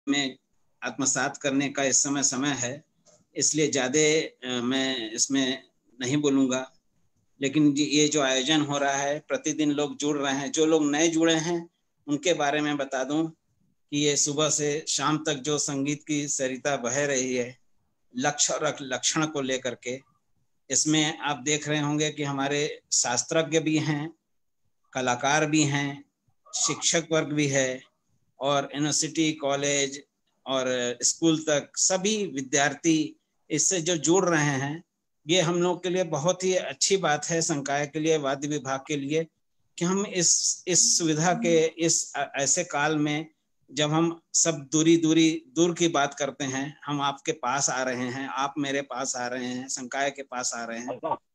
में आत्मसात करने का इस समय है, इसलिए ज़्यादा मैं इसमें नहीं बोलूँगा। लेकिन ये जो आयोजन हो रहा है, प्रतिदिन लोग जुड़ रहे हैं। जो लोग नए जुड़े हैं उनके बारे में बता दूं कि ये सुबह से शाम तक जो संगीत की सरिता बह रही है, लक्ष्य और लक्षण को लेकर के, इसमें आप देख रहे होंगे कि हमारे शास्त्रज्ञ भी हैं, कलाकार भी हैं, शिक्षक वर्ग भी है, और यूनिवर्सिटी, कॉलेज और स्कूल तक सभी विद्यार्थी इससे जो जुड़ रहे हैं। ये हम लोग के लिए बहुत ही अच्छी बात है, संकाय के लिए, वाद्य विभाग के लिए, कि हम इस सुविधा के इस ऐसे काल में, जब हम सब दूर की बात करते हैं, हम आपके पास आ रहे हैं, आप मेरे पास आ रहे हैं, संकाय के पास आ रहे हैं।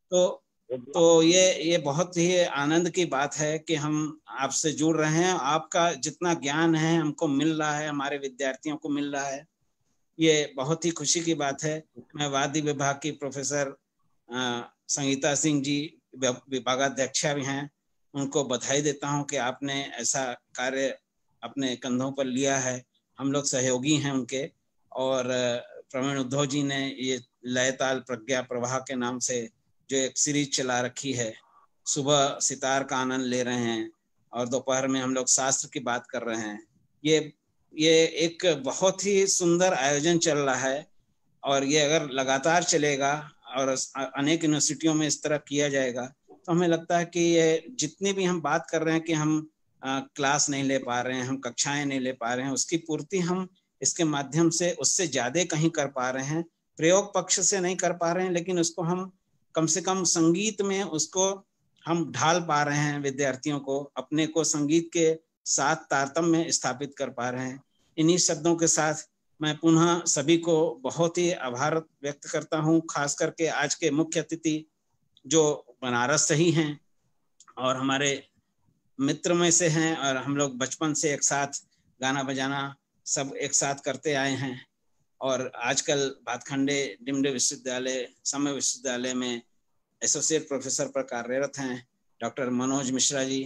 तो ये बहुत ही आनंद की बात है कि हम आपसे जुड़ रहे हैं। आपका जितना ज्ञान है हमको मिल रहा है, हमारे विद्यार्थियों को मिल रहा है, ये बहुत ही खुशी की बात है। मैं वाद्य विभाग की प्रोफेसर संगीता सिंह जी, विभागाध्यक्षा भी हैं, उनको बधाई देता हूं कि आपने ऐसा कार्य अपने कंधों पर लिया है। हम लोग सहयोगी हैं उनके। और प्रवीण उद्धव जी ने ये लय ताल प्रज्ञा प्रवाह के नाम से जो एक सीरीज चला रखी है, सुबह सितार का आनंद ले रहे हैं और दोपहर में हम लोग शास्त्र की बात कर रहे हैं। ये एक बहुत ही सुंदर आयोजन चल रहा है, और ये अगर लगातार चलेगा और अनेक यूनिवर्सिटियों में इस तरह किया जाएगा, तो हमें लगता है कि ये जितनी भी हम बात कर रहे हैं कि हम क्लास नहीं ले पा रहे हैं, हम कक्षाएं नहीं ले पा रहे हैं, उसकी पूर्ति हम इसके माध्यम से उससे ज्यादा कहीं कर पा रहे हैं। प्रयोग पक्ष से नहीं कर पा रहे हैं, लेकिन उसको हम कम से कम संगीत में उसको हम ढाल पा रहे हैं, विद्यार्थियों को, अपने को संगीत के साथ तारतम्य स्थापित कर पा रहे हैं। इन्हीं शब्दों के साथ मैं पुनः सभी को बहुत ही आभार व्यक्त करता हूं, खास करके आज के मुख्य अतिथि जो बनारस से ही हैं और हमारे मित्र में से हैं, और हम लोग बचपन से एक साथ गाना बजाना सब एक साथ करते आए हैं, और आजकल भातखंडे डिम्ड विश्वविद्यालय, समय विश्वविद्यालय में एसोसिएट प्रोफेसर पर कार्यरत हैं डॉक्टर मनोज मिश्रा जी।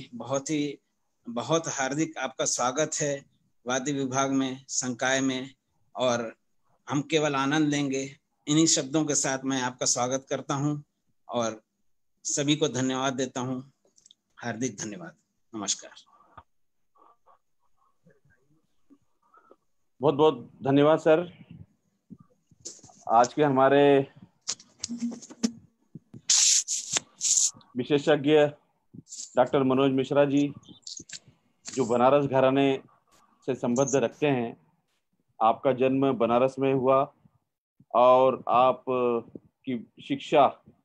बहुत हार्दिक आपका स्वागत है वाद्य विभाग में, संकाय में, और हम केवल आनंद लेंगे। इन्हीं शब्दों के साथ मैं आपका स्वागत करता हूं और सभी को धन्यवाद देता हूं। हार्दिक धन्यवाद। नमस्कार। बहुत बहुत धन्यवाद सर। आज के हमारे विशेषज्ञ डॉक्टर मनोज मिश्रा जी, जो बनारस घराने से संबंध रखते हैं। आपका जन्म बनारस में हुआ और आप की शिक्षा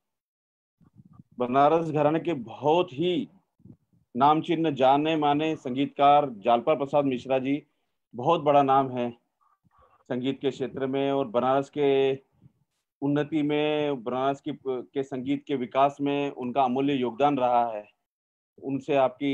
बनारस घराने के बहुत ही नामचीन जाने माने संगीतकार जालपा प्रसाद मिश्रा जी, बहुत बड़ा नाम है संगीत के क्षेत्र में, और बनारस के उन्नति में, बनारस के संगीत के विकास में उनका अमूल्य योगदान रहा है। उनसे आपकी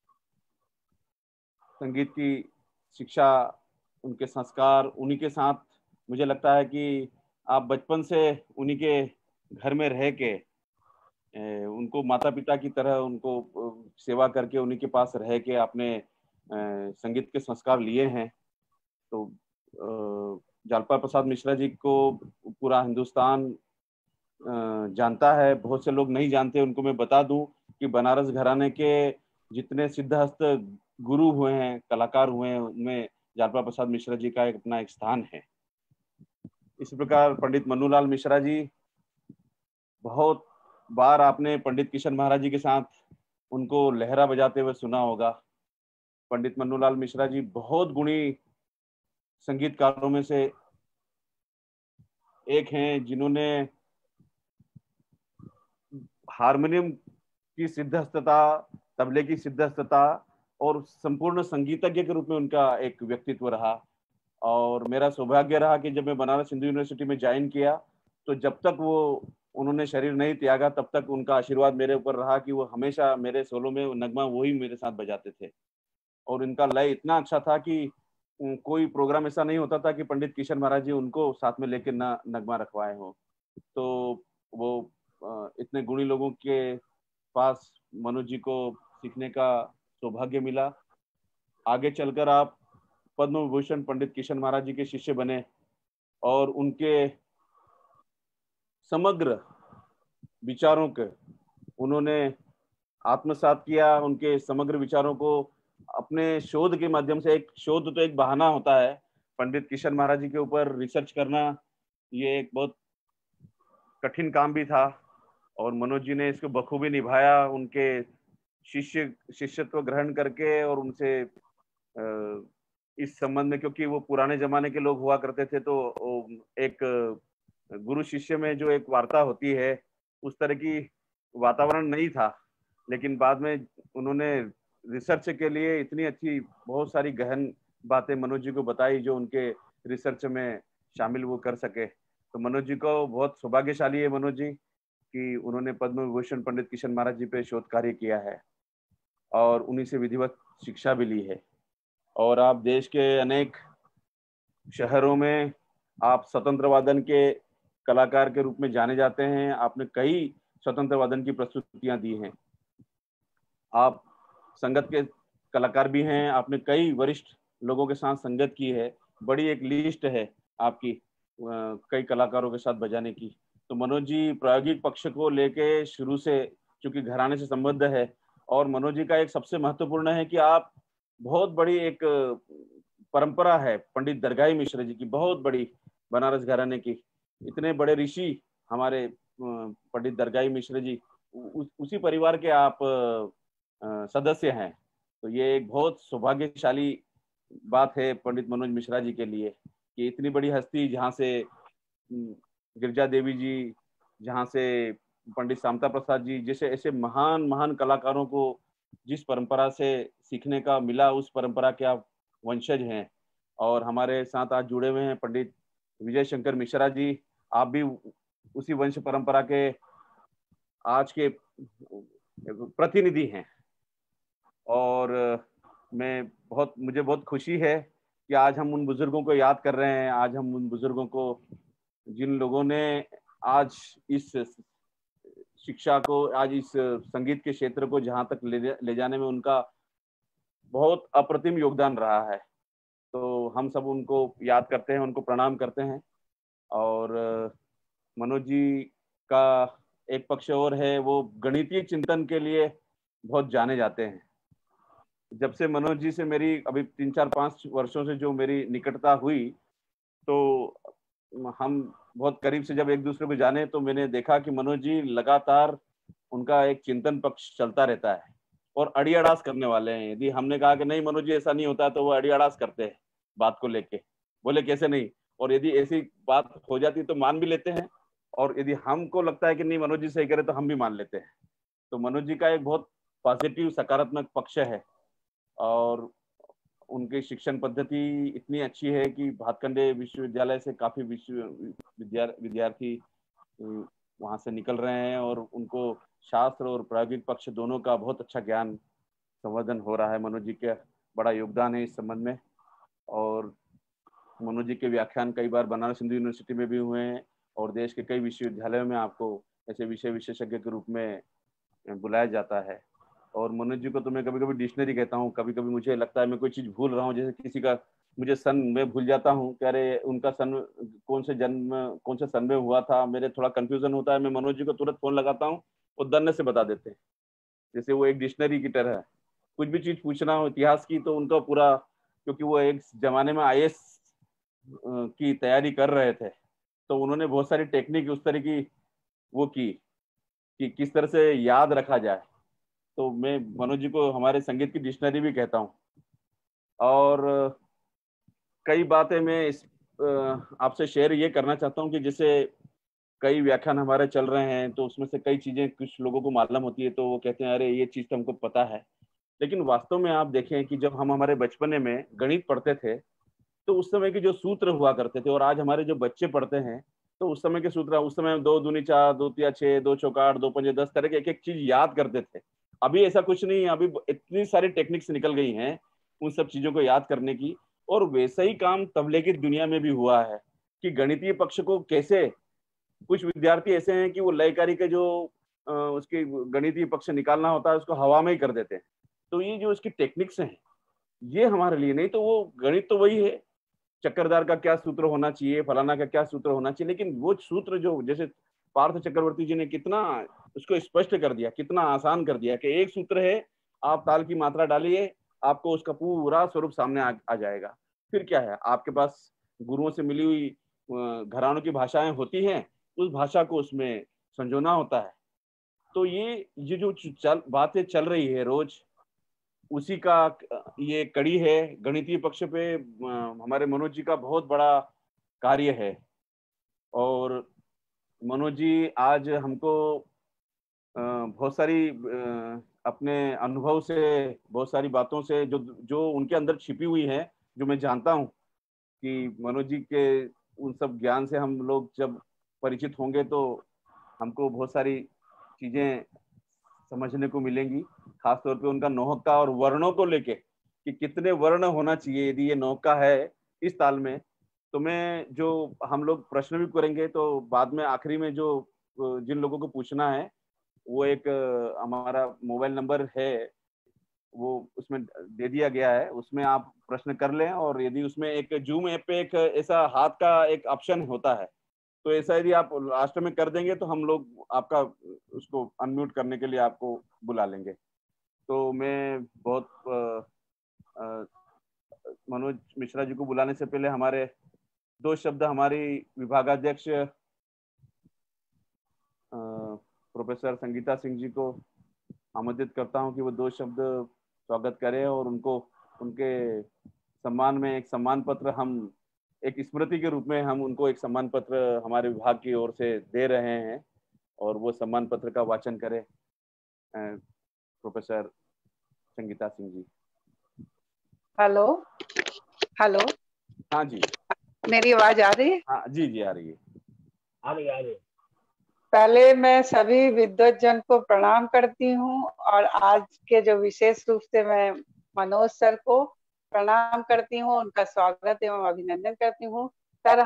संगीत की शिक्षा, उनके संस्कार, उन्हीं के साथ मुझे लगता है कि आप बचपन से उन्हीं के घर में रह के उनको माता पिता की तरह उनको सेवा करके उन्हीं के पास रह के आपने संगीत के संस्कार लिए हैं। तो जालपा प्रसाद मिश्रा जी को पूरा हिंदुस्तान जानता है, बहुत से लोग नहीं जानते। उनको मैं बता दूं कि बनारस घराने के जितने सिद्धहस्त गुरु हुए हैं, कलाकार हुए हैं, उनमें जालपा प्रसाद मिश्रा जी का अपना एक स्थान है। इसी प्रकार पंडित मन्नूलाल मिश्रा जी, बहुत बार आपने पंडित किशन महाराज जी के साथ उनको लहरा बजाते हुए सुना होगा। पंडित मन्नूलाल मिश्रा जी बहुत गुणी संगीतकारों में से एक हैं, जिन्होंने हारमोनियम की सिद्धहस्तता, तबले की सिद्धहस्तता और संपूर्ण संगीतज्ञ के रूप में उनका एक व्यक्तित्व रहा। और मेरा सौभाग्य रहा कि जब मैं बनारस हिंदू यूनिवर्सिटी में ज्वाइन किया, तो जब तक वो उन्होंने शरीर नहीं त्यागा, तब तक उनका आशीर्वाद मेरे ऊपर रहा कि वो हमेशा मेरे सोलो में नगमा वही मेरे साथ बजाते थे। और इनका लय इतना अच्छा था कि कोई प्रोग्राम ऐसा नहीं होता था कि पंडित किशन महाराज जी उनको साथ में लेकर ना नगमा रखवाए हो। तो वो इतने गुणी लोगों के पास मनोज जी को सीखने का सौभाग्य मिला। आगे चलकर आप पद्म विभूषण पंडित किशन महाराज जी के शिष्य बने और उनके समग्र विचारों के उन्होंने आत्मसात किया। उनके समग्र विचारों को अपने शोध के माध्यम से, एक शोध तो एक बहाना होता है, पंडित किशन महाराज जी के ऊपर रिसर्च करना ये एक बहुत कठिन काम भी था और मनोज जी ने इसको बखूबी निभाया। उनके शिष्यत्व ग्रहण करके और उनसे इस संबंध में, क्योंकि वो पुराने जमाने के लोग हुआ करते थे, तो एक गुरु शिष्य में जो एक वार्ता होती है उस तरह की वातावरण नहीं था। लेकिन बाद में उन्होंने रिसर्च के लिए इतनी अच्छी बहुत सारी गहन बातें मनोज जी को बताई जो उनके रिसर्च में शामिल वो कर सके। तो मनोज जी को बहुत सौभाग्यशाली है मनोज जी कि उन्होंने पद्म विभूषण पंडित किशन महाराज जी पे शोध कार्य किया है और उन्हीं से विधिवत शिक्षा भी ली है। और आप देश के अनेक शहरों में आप स्वतंत्र वादन के कलाकार के रूप में जाने जाते हैं। आपने कई स्वतंत्र वादन की प्रस्तुतियां दी हैं। आप संगत के कलाकार भी हैं। आपने कई वरिष्ठ लोगों के साथ संगत की है। बड़ी एक लिस्ट है आपकी कई कलाकारों के साथ बजाने की। तो मनोज जी प्रायोगिक पक्ष को लेके शुरू से, चूंकि घराने से संबद्ध है, और मनोज जी का एक सबसे महत्वपूर्ण है कि आप बहुत बड़ी एक परंपरा है पंडित दरगाही मिश्र जी की, बहुत बड़ी बनारस घराने की। इतने बड़े ऋषि हमारे पंडित दरगाही मिश्र जी, उसी परिवार के आप सदस्य हैं। तो ये एक बहुत सौभाग्यशाली बात है पंडित मनोज मिश्रा जी के लिए कि इतनी बड़ी हस्ती, जहाँ से गिरजा देवी जी, जहाँ से पंडित शामता प्रसाद जी जैसे ऐसे महान महान कलाकारों को जिस परंपरा से सीखने का मिला, उस परंपरा के आप वंशज हैं। और हमारे साथ आज जुड़े हुए हैं पंडित विजय शंकर मिश्रा जी, आप भी उसी वंश परंपरा के आज के प्रतिनिधि हैं। और मुझे बहुत खुशी है कि आज हम उन बुजुर्गों को याद कर रहे हैं। आज हम उन बुजुर्गों को, जिन लोगों ने आज इस शिक्षा को, आज इस संगीत के क्षेत्र को जहाँ तक ले जाने में उनका बहुत अप्रतिम योगदान रहा है, तो हम सब उनको याद करते हैं, उनको प्रणाम करते हैं। और मनोज जी का एक पक्ष और है, वो गणितीय चिंतन के लिए बहुत जाने जाते हैं। जब से मनोज जी से मेरी अभी 3-4-5 वर्षों से जो मेरी निकटता हुई, तो हम बहुत करीब से जब एक दूसरे को जाने, तो मैंने देखा कि मनोज जी लगातार उनका एक चिंतन पक्ष चलता रहता है और अड़ी अड़ास करने वाले हैं। यदि हमने कहा कि नहीं मनोज जी ऐसा नहीं होता, तो वो अड़ी अड़ास करते हैं बात को लेके, बोले कैसे नहीं। और यदि ऐसी बात हो जाती तो मान भी लेते हैं, और यदि हमको लगता है कि नहीं मनोज जी सही करे तो हम भी मान लेते हैं। तो मनोज जी का एक बहुत पॉजिटिव सकारात्मक पक्ष है। और उनकी शिक्षण पद्धति इतनी अच्छी है कि भातखंडे विश्वविद्यालय से काफी विद्यार्थी वहां से निकल रहे हैं और उनको शास्त्र और प्रायोगिक पक्ष दोनों का बहुत अच्छा ज्ञान संवर्धन हो रहा है। मनोज जी का बड़ा योगदान है इस संबंध में। और मनोज जी के व्याख्यान कई बार बनारस हिंदू यूनिवर्सिटी में भी हुए हैं और देश के कई विश्वविद्यालयों में आपको ऐसे विषय विशेषज्ञ के रूप में बुलाया जाता है। और मनोज जी को तो मैं कभी कभी डिक्शनरी कहता हूँ। कभी कभी मुझे लगता है मैं कोई चीज भूल रहा हूँ, जैसे किसी का मुझे सन में भूल जाता हूँ कि अरे उनका सन कौन से सन में हुआ था, मेरे थोड़ा कंफ्यूजन होता है। मैं मनोज जी को तुरंत फोन लगाता हूँ, वो दन्ने से बता देते हैं, जैसे वो एक डिक्शनरी की तरह है। कुछ भी चीज पूछना हो इतिहास की तो उनका पूरा, क्योंकि वो एक जमाने में IAS की तैयारी कर रहे थे, तो उन्होंने बहुत सारी टेक्निक उस तरह की वो की कि किस तरह से याद रखा जाए। तो मैं मनोज जी को हमारे संगीत की डिक्शनरी भी कहता हूँ। और कई बातें मैं इस आपसे शेयर ये करना चाहता हूँ कि जैसे कई व्याख्यान हमारे चल रहे हैं, तो उसमें से कई चीजें कुछ लोगों को मालूम होती है, तो वो कहते हैं अरे ये चीज तो हमको पता है। लेकिन वास्तव में आप देखें कि जब हम हमारे बचपने में गणित पढ़ते थे, तो उस समय के जो सूत्र हुआ करते थे, और आज हमारे जो बच्चे पढ़ते हैं, तो उस समय के सूत्र, उस समय 2 दूनी 4, 2 तिया 6, 2 चौका 8, 2 पंजे 10 तरह के एक एक चीज याद करते थे। अभी ऐसा कुछ नहीं है। अभी इतनी सारी टेक्निक्स निकल गई हैं उन सब चीजों को याद करने की। और वैसा ही काम तबलीगी दुनिया में भी हुआ है कि गणितीय पक्ष को कैसे, कुछ विद्यार्थी ऐसे हैं कि वो लयकारी के जो उसके गणितीय पक्ष निकालना होता है उसको हवा में ही कर देते हैं। तो ये जो इसकी टेक्निक्स हैं, ये हमारे लिए नहीं। तो वो गणित तो वही है, चक्रधार का क्या सूत्र होना चाहिए, फलाना का क्या सूत्र होना चाहिए, लेकिन वो सूत्र जो जैसे पार्थ चक्रवर्ती जी ने कितना उसको स्पष्ट कर दिया, कितना आसान कर दिया कि एक सूत्र है, आप ताल की मात्रा डालिए, आपको उसका पूरा स्वरूप सामने आ जाएगा। फिर क्या है, आपके पास गुरुओं से मिली हुई घरानों की भाषाएं होती हैं, उस भाषा को उसमें संजोना होता है। तो ये जो बातें चल रही है रोज, उसी का ये कड़ी है। गणितीय पक्ष पे हमारे मनोज जी का बहुत बड़ा कार्य है। और मनोज जी आज हमको बहुत सारी अपने अनुभव से, बहुत सारी बातों से जो जो उनके अंदर छिपी हुई है, जो मैं जानता हूँ कि मनोज जी के उन सब ज्ञान से हम लोग जब परिचित होंगे तो हमको बहुत सारी चीजें समझने को मिलेंगी। खासतौर पे उनका नौका और वर्णों को लेके कि कितने वर्ण होना चाहिए, यदि ये नौका है इस ताल में। तो मैं जो हम लोग प्रश्न भी करेंगे तो बाद में आखिरी में जो जिन लोगों को पूछना है, वो एक हमारा मोबाइल नंबर है, वो उसमें दे दिया गया है, उसमें आप प्रश्न कर लें। और यदि उसमें एक जूम ऐप पे एक ऐसा हाथ का एक ऑप्शन होता है, तो ऐसा यदि आप लास्ट में कर देंगे तो हम लोग आपका उसको अनम्यूट करने के लिए आपको बुला लेंगे। तो मैं बहुत मनोज मिश्रा जी को बुलाने से पहले हमारे दो शब्द हमारी विभागाध्यक्ष प्रोफेसर संगीता सिंह जी को आमंत्रित करता हूं कि वो दो शब्द स्वागत करें और उनको उनके सम्मान में एक सम्मान पत्र, हम एक स्मृति के रूप में हम उनको एक सम्मान पत्र हमारे विभाग की ओर से दे रहे हैं। और वो सम्मान पत्र का वाचन करें professor Sangeeta Singh ji. Hello hello, हाँ जी, मेरी आवाज आ रही है? हाँ जी जी, आ रही है, आ रही है। पहले मैं सभी विद्वत जन को प्रणाम करती हूँ और आज के जो विशेष रूप से मैं मनोज सर को प्रणाम करती हूँ, उनका स्वागत एवं अभिनंदन करती हूँ। सर,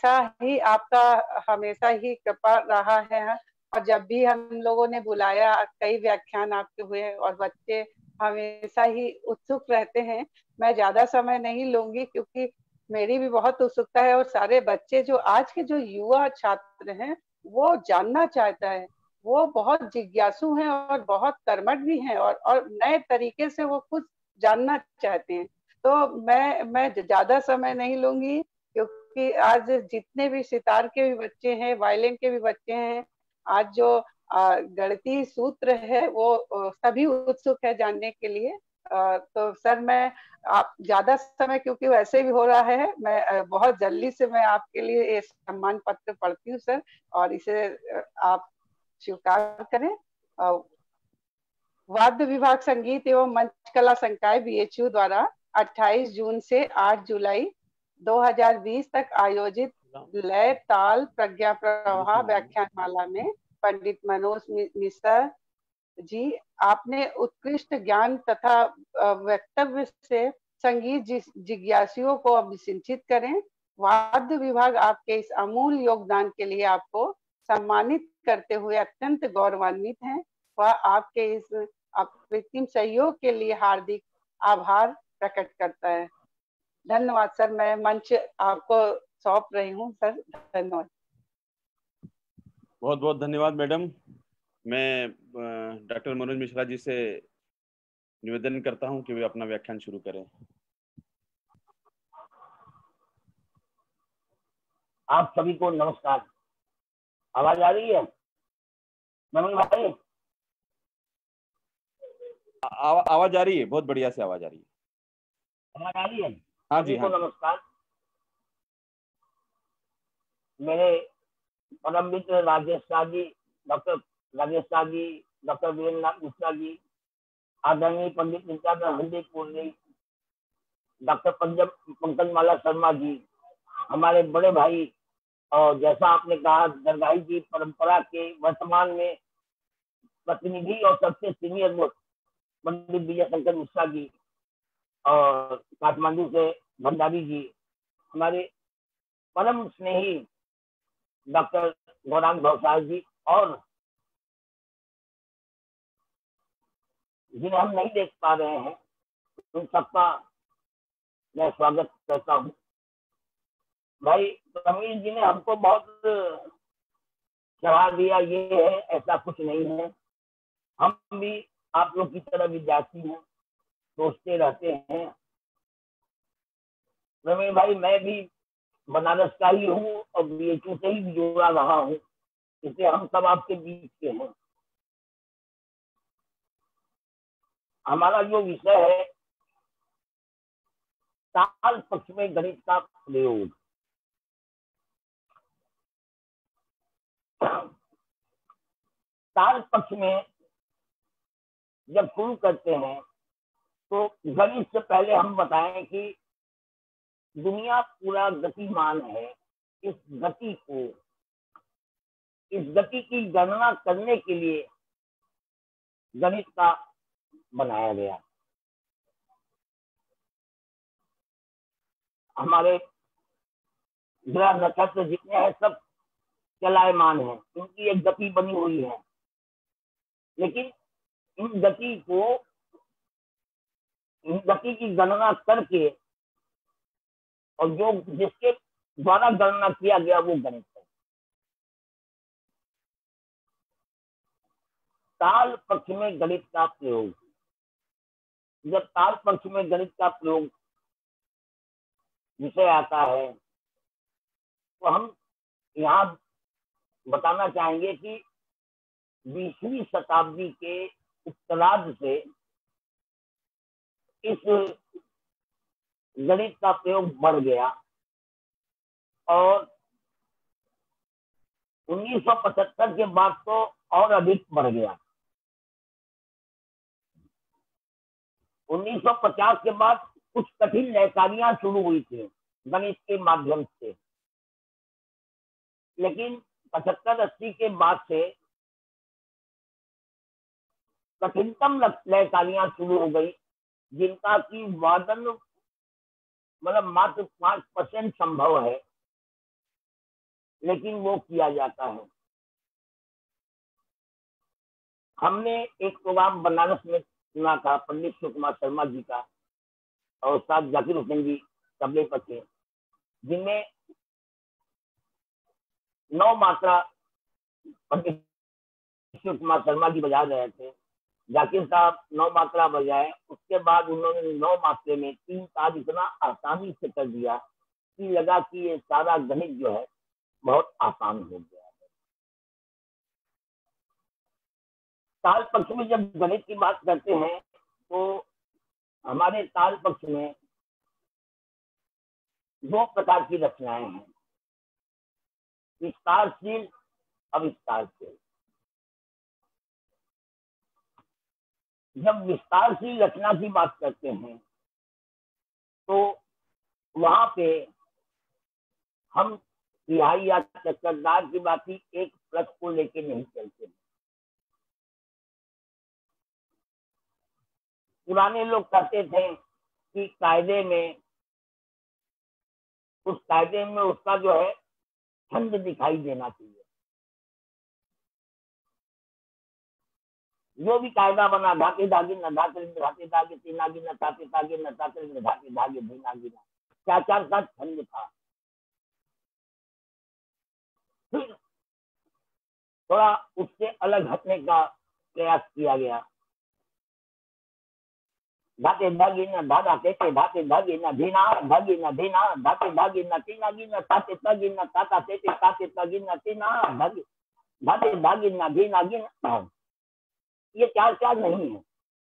हमेशा ही कृपा रहा है और जब भी हम लोगों ने बुलाया, कई व्याख्यान आपके हुए और बच्चे हमेशा ही उत्सुक रहते हैं। मैं ज्यादा समय नहीं लूंगी क्योंकि मेरी भी बहुत उत्सुकता है और सारे बच्चे जो आज के जो युवा छात्र हैं वो जानना चाहता है, वो बहुत जिज्ञासु हैं और बहुत कर्मठ भी हैं और नए तरीके से वो कुछ जानना चाहते हैं। तो मैं ज्यादा समय नहीं लूंगी क्योंकि आज जितने भी सितार के भी बच्चे हैं, वायलिन के भी बच्चे हैं, आज जो गणितीय सूत्र है वो सभी उत्सुक है जानने के लिए। तो सर, मैं आप ज्यादा समय क्योंकि वैसे भी हो रहा है, मैं बहुत जल्दी से मैं आपके लिए ये सम्मान पत्र पढ़ती हूँ सर, और इसे आप स्वीकार करें। वाद्य विभाग संगीत एवं मंच कला संकाय बीएचयू द्वारा 28 जून से 8 जुलाई 2020 तक आयोजित लय ताल प्रज्ञा प्रवाह व्याख्यानमाला में पंडित मनोज मिश्रा जी, आपने उत्कृष्ट ज्ञान तथा वक्तव्य से संगीत जिज्ञासुओं को अभिसिंचित करें। वाद्य विभाग आपके इस अमूल्य योगदान के लिए आपको सम्मानित करते हुए अत्यंत गौरवान्वित है। वह आपके इस अप्रतिम सहयोग के लिए हार्दिक आभार प्रकट करता है। धन्यवाद सर, मैं मंच आपको सौंप रही हूँ सर। धन्यवाद। बहुत बहुत धन्यवाद मैडम। मैं डॉक्टर मनोज मिश्रा जी से निवेदन करता हूं कि वे अपना व्याख्यान शुरू करें। आप सभी को नमस्कार। आवाज आ रही है मनोज भाई? आवाज आ रही है, बहुत बढ़िया से आवाज आ रही है। आवाज आ रही है? हाँ जी, हाँ। नमस्कार। मेरे परम मित्र राजेश शाह जी, डॉक्टर राजेश शाह जी, डॉक्टर वीरेंद्र मिश्रा जी, आदरणीय पंडित नित्यानंद हल्दीपुर जी, डॉक्टर पंकज माला शर्मा जी, हमारे बड़े भाई, और जैसा आपने कहा दरगाही की परंपरा के वर्तमान में प्रतिनिधि और सबसे सीनियर मोस्ट पंडित विजय शंकर मिश्रा जी, और काठमांडू से भंडारी जी, हमारे परम स्नेही डॉक्टर गौरांग भवसाल जी, और जिन्हें हम नहीं देख पा रहे हैं उन सबका मैं स्वागत करता हूँ। भाई प्रवीण जी ने हमको बहुत सलाह दिया, ये है ऐसा कुछ नहीं है। हम भी आप लोग की तरह विद्यार्थी हैं, सोचते रहते हैं। प्रवीण भाई मैं भी बनारस का ही हूँ और BHU से ही जुड़ा रहा हूँ, इसलिए हम सब आपके बीच के हैं। हमारा जो विषय है ताल पक्ष में गणित का प्रयोग। ताल पक्ष में जब शुरू करते हैं तो गणित से पहले हम बताएं कि दुनिया पूरा गतिमान है। इस गति की गणना करने के लिए गणित का बनाया गया। हमारे ग्रह नक्षत्र जितने हैं सब चलायमान है, इनकी एक गति बनी हुई है, लेकिन इन गति की गणना करके और जो जिसके द्वारा गणना किया गया वो गणित है। ताल पक्ष में गणित का प्रयोग। जब ताल पक्ष में गणित का प्रयोग विषय आता है तो हम यहाँ बताना चाहेंगे कि 20वीं शताब्दी के उत्तरार्ध से इस गणित का प्रयोग बढ़ गया और 1975 के बाद तो और अधिक बढ़ गया। 1950 के बाद कुछ कठिन नैकारियां शुरू हुई थी गणित के माध्यम से, लेकिन 75-80 के बाद से कठिनतम नैकारियां शुरू हो गई, जिनका की वादन मतलब मात्र 5% संभव है, लेकिन वो किया जाता है। हमने एक प्रोग्राम बनारस में सुना था पंडित शिव कुमार शर्मा जी का और उस्ताद जाकिर हुसैन जी तबले पर थे, जिनमें 9 मात्रा पंडित शिव कुमार शर्मा जी बजा रहे थे। जाकिर साहब 9 मात्रा बजाए, उसके बाद उन्होंने 9 मात्रे में 3 ताल इतना आसानी से कर दिया कि लगा कि ये सारा गणित जो है बहुत आसान हो गया है। ताल पक्ष में जब गणित की बात करते हैं तो हमारे ताल पक्ष में 2 प्रकार की रचनाएं हैं, विस्तारशील, अविस्तारशील। जब विस्तारशील रचना की बात करते हैं तो वहां पे हम तिहाई या चक्करदार की बात ही एक प्लस को लेके नहीं चलते। पुराने लोग कहते थे कि कायदे में उसका जो है छंद दिखाई देना चाहिए। जो भी कायदा बना, धाते धागे न धाते धाते धागे तीनागी न ताते तागे न ताते न धाते धागे धीनागी न, 4-4 का छंद था। थोड़ा उससे अलग हटने का प्रयास किया गया। धाते धागे न धादा तेते धाते धागे न धीना धागे न धीना धाते धागे न तीनागी न ताते तागे न ताता तेते ताते तागे न तीना धागे धाते धागे न धीनागी न, ये 4-4 नहीं है,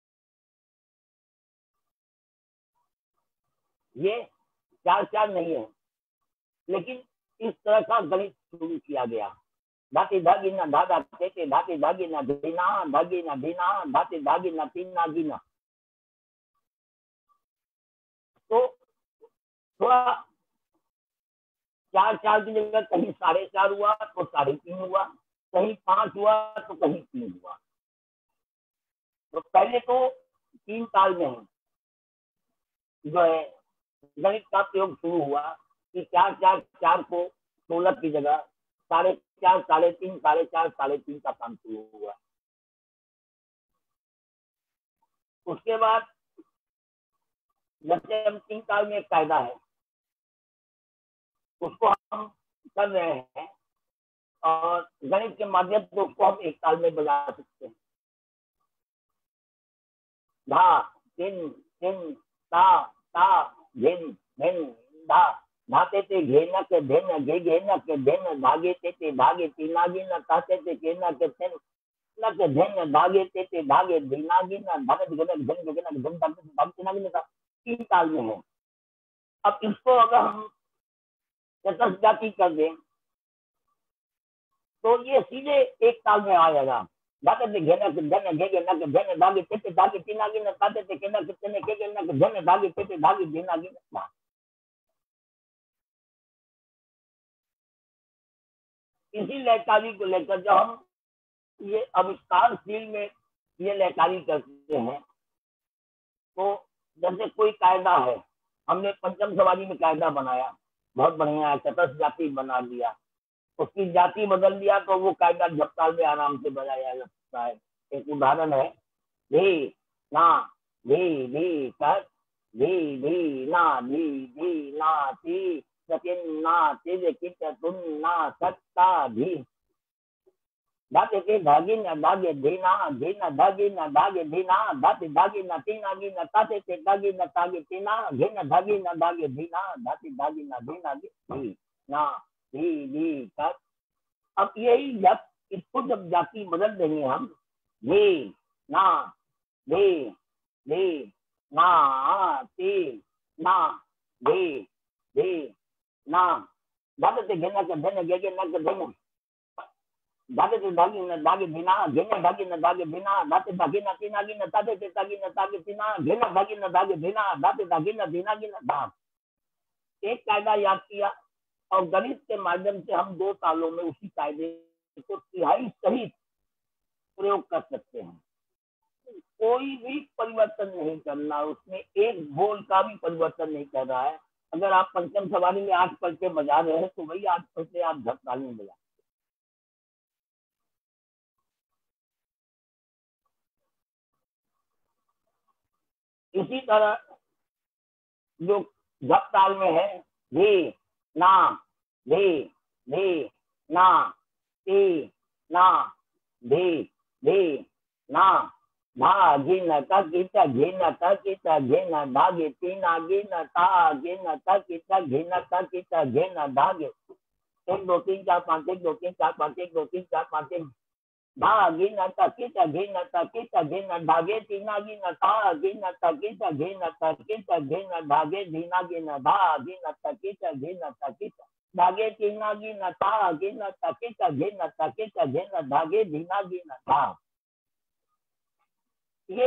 ये 4-4 नहीं है, लेकिन इस तरह का गणित शुरू किया गया। धाते धागे न धादा तेते धाते धागे न धीना धागे न धीना धाते धागे न तीना गिना। तो थोड़ा 4-4 की जगह कहीं 4.5 हुआ तो 3.5 हुआ, कहीं 5 हुआ तो कहीं 3 हुआ। तो पहले तो 3 ताल में जो है गणित का प्रयोग शुरू हुआ कि 4-4 को 16 की जगह 4.5, 3.5, 4.5, 3.5 का काम शुरू हुआ। उसके बाद जैसे हम 3 ताल में एक कायदा है, उसको हम कर रहे हैं और गणित के माध्यम से उसको हम एक ताल में बजा सकते हैं। धा तिन तिन ता ता धिन धिन धा धाते ते घेन के धेन घे घेन के धेन धागे ते धागे तीनागी न ताते ते केना के तेन न के धेन धागे ते धागे धीनागी न धागे घन घन घन घन धागे तीनागी न 3 ताल में है। अब इसको अगर हम चतुर्थ जाति कर दें तो ये सीधे एक ताल में आ जाएगा। धाते ते घेना के धन घे घेना के धन धागे ते धागे तीनागी न ताते ते केना के तेने के घेना के धन धागे ते धागे धीनागी न। इसी लयकारी को लेकर जब हम ये आविष्कारशील में ये लयकारी करते हैं तो जैसे कोई कायदा है, हमने पंचम सवारी में कायदा बनाया, बहुत बढ़िया है, चतुर्थ जाति बना दिया, उसकी जाति बदल दिया तो वो कायदा झपताल में आराम से बजाया जा सकता है। एक उदाहरण है धी ना धी धी कर धी धी ना धी धी ना ती सचिन ना तिज कित तुम ना सत्ता धी धाते ते धागी न धागे धीना धीना धागी न धागे धीना धाते धागी न तीनागी न ताते ते धागी न तागे तीना घिन धागी न धागे धीना धाते धागी न धीना धी ना धी धी कर। अब यही जब इसको जब जाति बदल देंगे हम धी ना धी धी ना ती ना धी धी ना धाते ते घेना के धन घे घे न के धन धागे ते धागी न धागे धीना घेने धागी न धागे धीना धाते धागी न तीनागी न ताते ते धागी न तागे तीना घेने धागी न धागे धीना धाते धागी न धीनागी न धा। एक कायदा याद किया और गणित के माध्यम से हम 2 तालों में उसी कायदे को तिहाई सहित प्रयोग कर सकते हैं। कोई भी परिवर्तन नहीं करना, उसमें एक बोल का भी परिवर्तन नहीं कर रहा है। अगर आप पंचम सवारी में 8 पलटे बजा रहे हैं तो वही 8 पलटे आप झपताल में बजा। इसी तरह जो झपताल में है धी ना धी धी ना ती ना धी धी ना धा घिन तकित घिन तकित घिन धागे तीना घिन ता घिन तकित घिन तकित घिन धागे 1 2 3 4 5 1 2 3 4 5 1 2 3 4 5 1 धा घिन तकित घिन तकित घिन धागे तीना घिन ता घिन तकित घिन तकित घिन धागे धीना घिन धा घिन तकित घिन तकित धागे तीना घिन ता घिन तकित घिन तकित घिन धागे धीना घिन धा। ये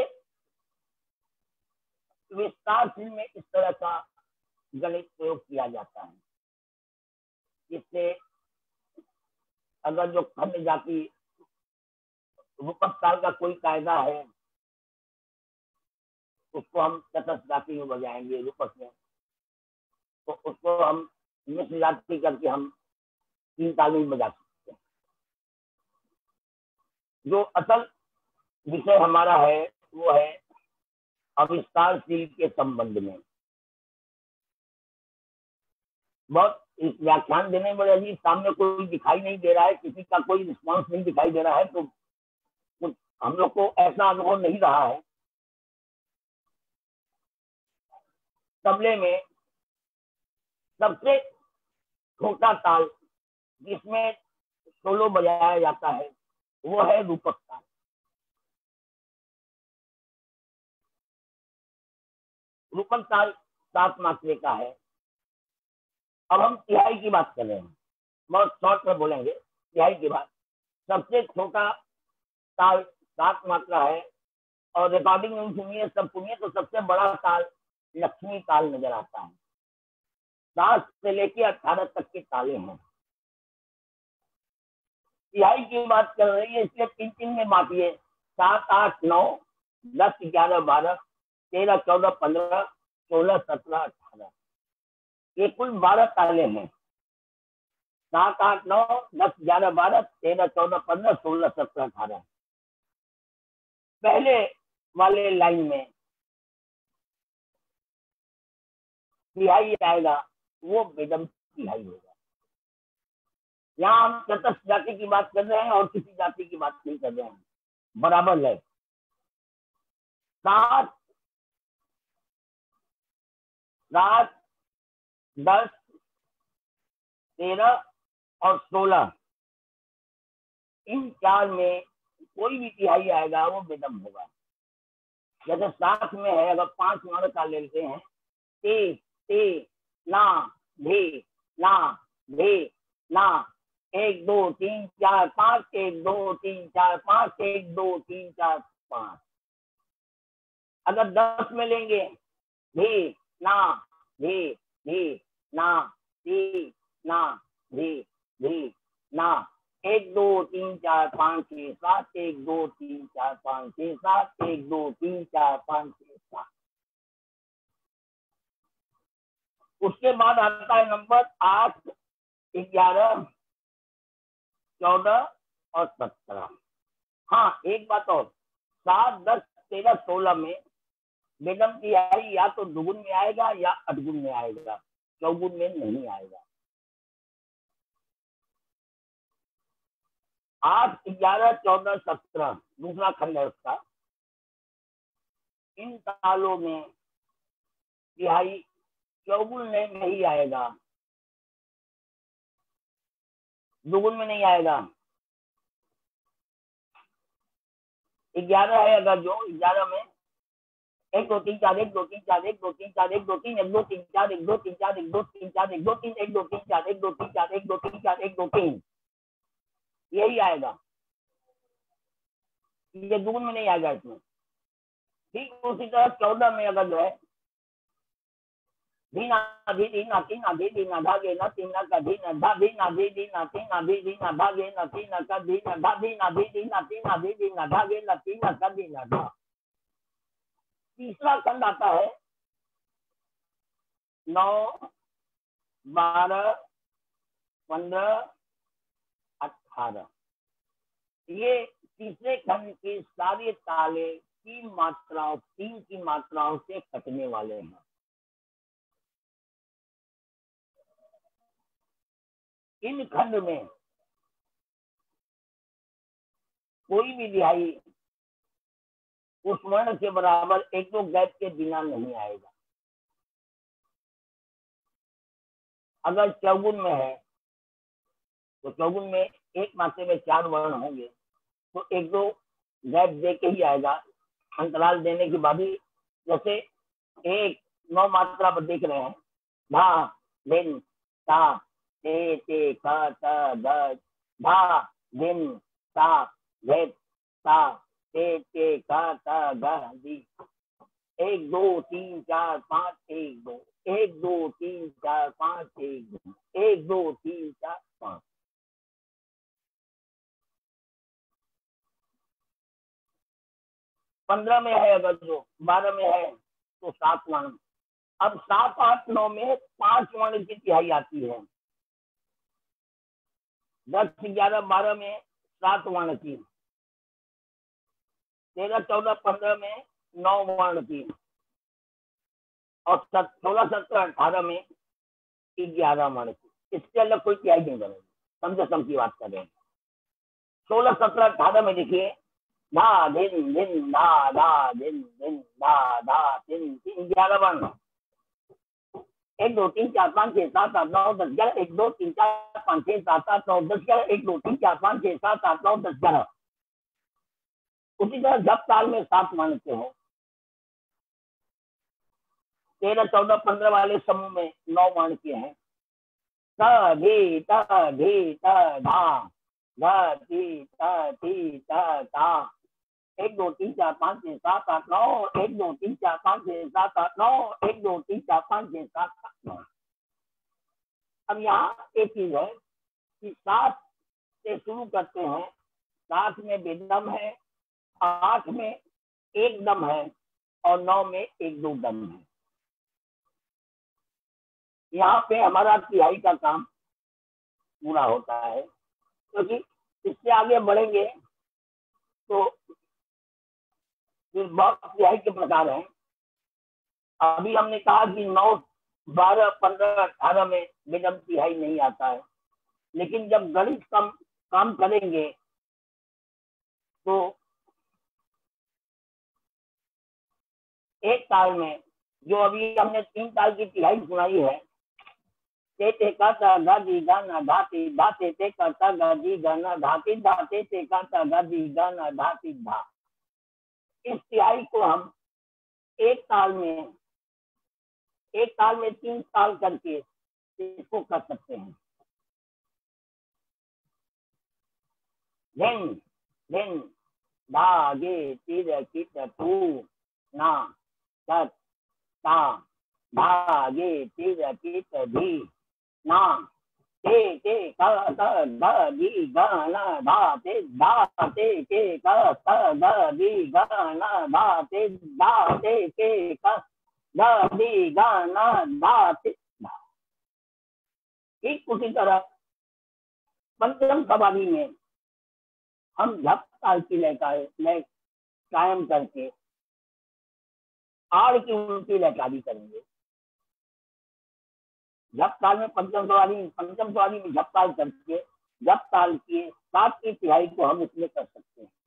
विस्तारशील में इस तरह का गणित प्रयोग किया जाता है, जिससे अगर जो खंड जाति रूपक ताल का कोई कायदा है उसको हम चतुर्थ जाति में बजाएंगे रूपक में, तो उसको हम मिश्र जाति करके हम 3 ताल में बजा सकते हैं। जो असल विषय हमारा है वो है आविष्कारशील के संबंध में। बहुत इस व्याख्यान देने में अभी सामने कोई दिखाई नहीं दे रहा है, किसी का कोई रिस्पॉन्स नहीं दिखाई दे रहा है, तो हम लोग को ऐसा अनुभव नहीं रहा है। तबले में सबसे छोटा ताल जिसमें सोलो बजाया जाता है वो है रूपक ताल। रूपक ताल 7 मात्रे का है। अब हम तिहाई की बात कर रहे हैं, बहुत शॉर्ट में बोलेंगे। तिहाई की बात, सबसे छोटा ताल 7 मात्रा है और रिकॉर्डिंग में सुनिए, सब सुनिए तो सबसे बड़ा ताल लक्ष्मी ताल नजर आता है। 7 से लेके 18 तक के ताले हैं। तिहाई की बात कर रही है, इसलिए 3 में बांटिए, 7 8 9 10 11 12 13 14 15 16 17 18, ये कुल 12 ताले हैं। 7 8 9 10 11 12 13 14 15 16 17 18। पहले वाले लाइन में तिहाई आएगा वो बेदम तिहाई होगा। यहाँ हम तटस्थ जाति की बात कर रहे हैं और किसी जाति की बात नहीं कर रहे हैं, बराबर है। 7, 10, 13 और 16 इन 4 में कोई भी तिहाई आएगा वो बेदम होगा। जैसे 7 में है, अगर 5 वर्ण का लेते हैं, ते, ना, धे, ना, 1 2 3 4 5, 1 2 3 4 5, 1 2 3 4 5। अगर 10 में लेंगे, धे, ना, धे, ना, ती, ना, धे, ना, 1 2 3 4 5 6 7, 1 2 3 4 5 6 7, 1 2 3 4 5 6 7। उसके बाद आता है नंबर 8, 11, 14 और 17। हाँ, एक बात और, 7, 10, 13, 16 में बेदम तिहाई या तो दुगुन में आएगा या अधगुन में आएगा, चौगुन में नहीं आएगा। 8, 11, 14, 17 दूसरा खंड है उसका। इन तालों में तिहाई चौगुन में नहीं आएगा, दुगुन में नहीं आएगा। 11 है, अगर जो 11 में 1 2 3 4 1 2 3 4 1 2 3 4 1 2 3 1 2 3 4 1 2 3 4 1 2 3 4 1 2 3 1 2 3 4 1 2 3 4 1 2 3 4 1 2 3 यही आएगा, ये दुगुन में नहीं आएगा इसमें। ठीक उसी तरह 14 में अगर जो है धीना धी धीना तीना धी धीना धागे न तीना का धीना धा धीना धी धीना तीना धी धीना धागे न तीना का धीना धा धीना धी धीना तीना धी धीना धागे न तीना का धीना धा। तीसरा खंड आता है 9, 12, 15, 18। ये तीसरे खंड की सारी ताले 3 की मात्राओं से कटने वाले हैं। इन खंड में कोई भी तिहाई उस वर्ण के बराबर एक दो गैप के बिना नहीं आएगा। अगर चौगुन में है तो चौगुन में एक मात्रे में 4 वर्ण होंगे तो एक दो गैप दे के ही आएगा, अंतराल देने के बाद ही। जैसे 1 9 मात्रा पर देख रहे हैं, भा भिन ता ते का ता द भा भिन ता भेद ता ते का ता ग दी। 1 2 3 4 5 1 2 1 2 3 4 5 1 2 1 2 3 4 5। पंद्रह में है, अगर जो 12 में है तो 7 वर्ण। अब 7, 8, 9 में 5 वर्ण की तिहाई आती है। 10, 11, 12 में 7 वर्ण की, 13, 14, 15 में 9 वर्ण की और 16, 17, 18 में 11 वर्ण की। इसके अलग कोई तिहाई नहीं बनेगी। समझे सम की बात कर रहे हैं। 16, 17, 18 में देखिए धा धिन धिन धा धा धिन धिन धा धा धिन धिन 11 वर्ण। 1 2 3 4 5 6 7 8 9 10 11 1 2 3 4 5 6 7 8 9 10 11 1 2 3 4 5 6 7 8 9 10 11। उसी तरह जप ताल में 7 वर्ण के हैं। 13, 14, 15 वाले समूह में 9 वर्ण के हैं। ध धी ध धी ध धा ध धी ध धी ध धा। 1 2 3 4 5 6 7 8 9 1 2 3 4 5 6 7 8 9 1 2 3 4 5 6 7 8 9। अब यहाँ एक चीज है कि 7 से शुरू करते हैं, 7 में बेदम है, 8 में एक दम है और 9 में 1-2 दम है। यहाँ पे हमारा तिहाई का काम पूरा होता है, क्योंकि इससे आगे बढ़ेंगे तो फिर बहुत तिहाई के प्रकार हैं। अभी हमने कहा कि 9 12, 15, 18 में बेदम तिहाई नहीं आता है। लेकिन जब गणित काम करेंगे तो एक ताल में, जो अभी हमने 3 ताल की तिहाई सुनाई है, ते ते का ता गा दी गा ना धाती धाते ते का ता गा दी गा ना धाती धाते ते का ता गा दी गा ना धाती धा। इस तिहाई को हम एक ताल में 3 ताल करके इसको कर सकते हैं। धिन धिन धा गे तिर कित तू ना तत ता धा गे तिर कित धी ना ते ते का ता धा दी गा ना धा ते के का ता धा दी गा ना धा ते के का धा दी गा ना धा ते। ठीक उसी तरह पंचम सवारी में हम झप ताल की लय कायम करके आड़ की उल्टी लयकारी करेंगे। झप ताल में पंचम सवारी में झप ताल करके झप ताल की 7 की तिहाई को हम उसमें कर सकते हैं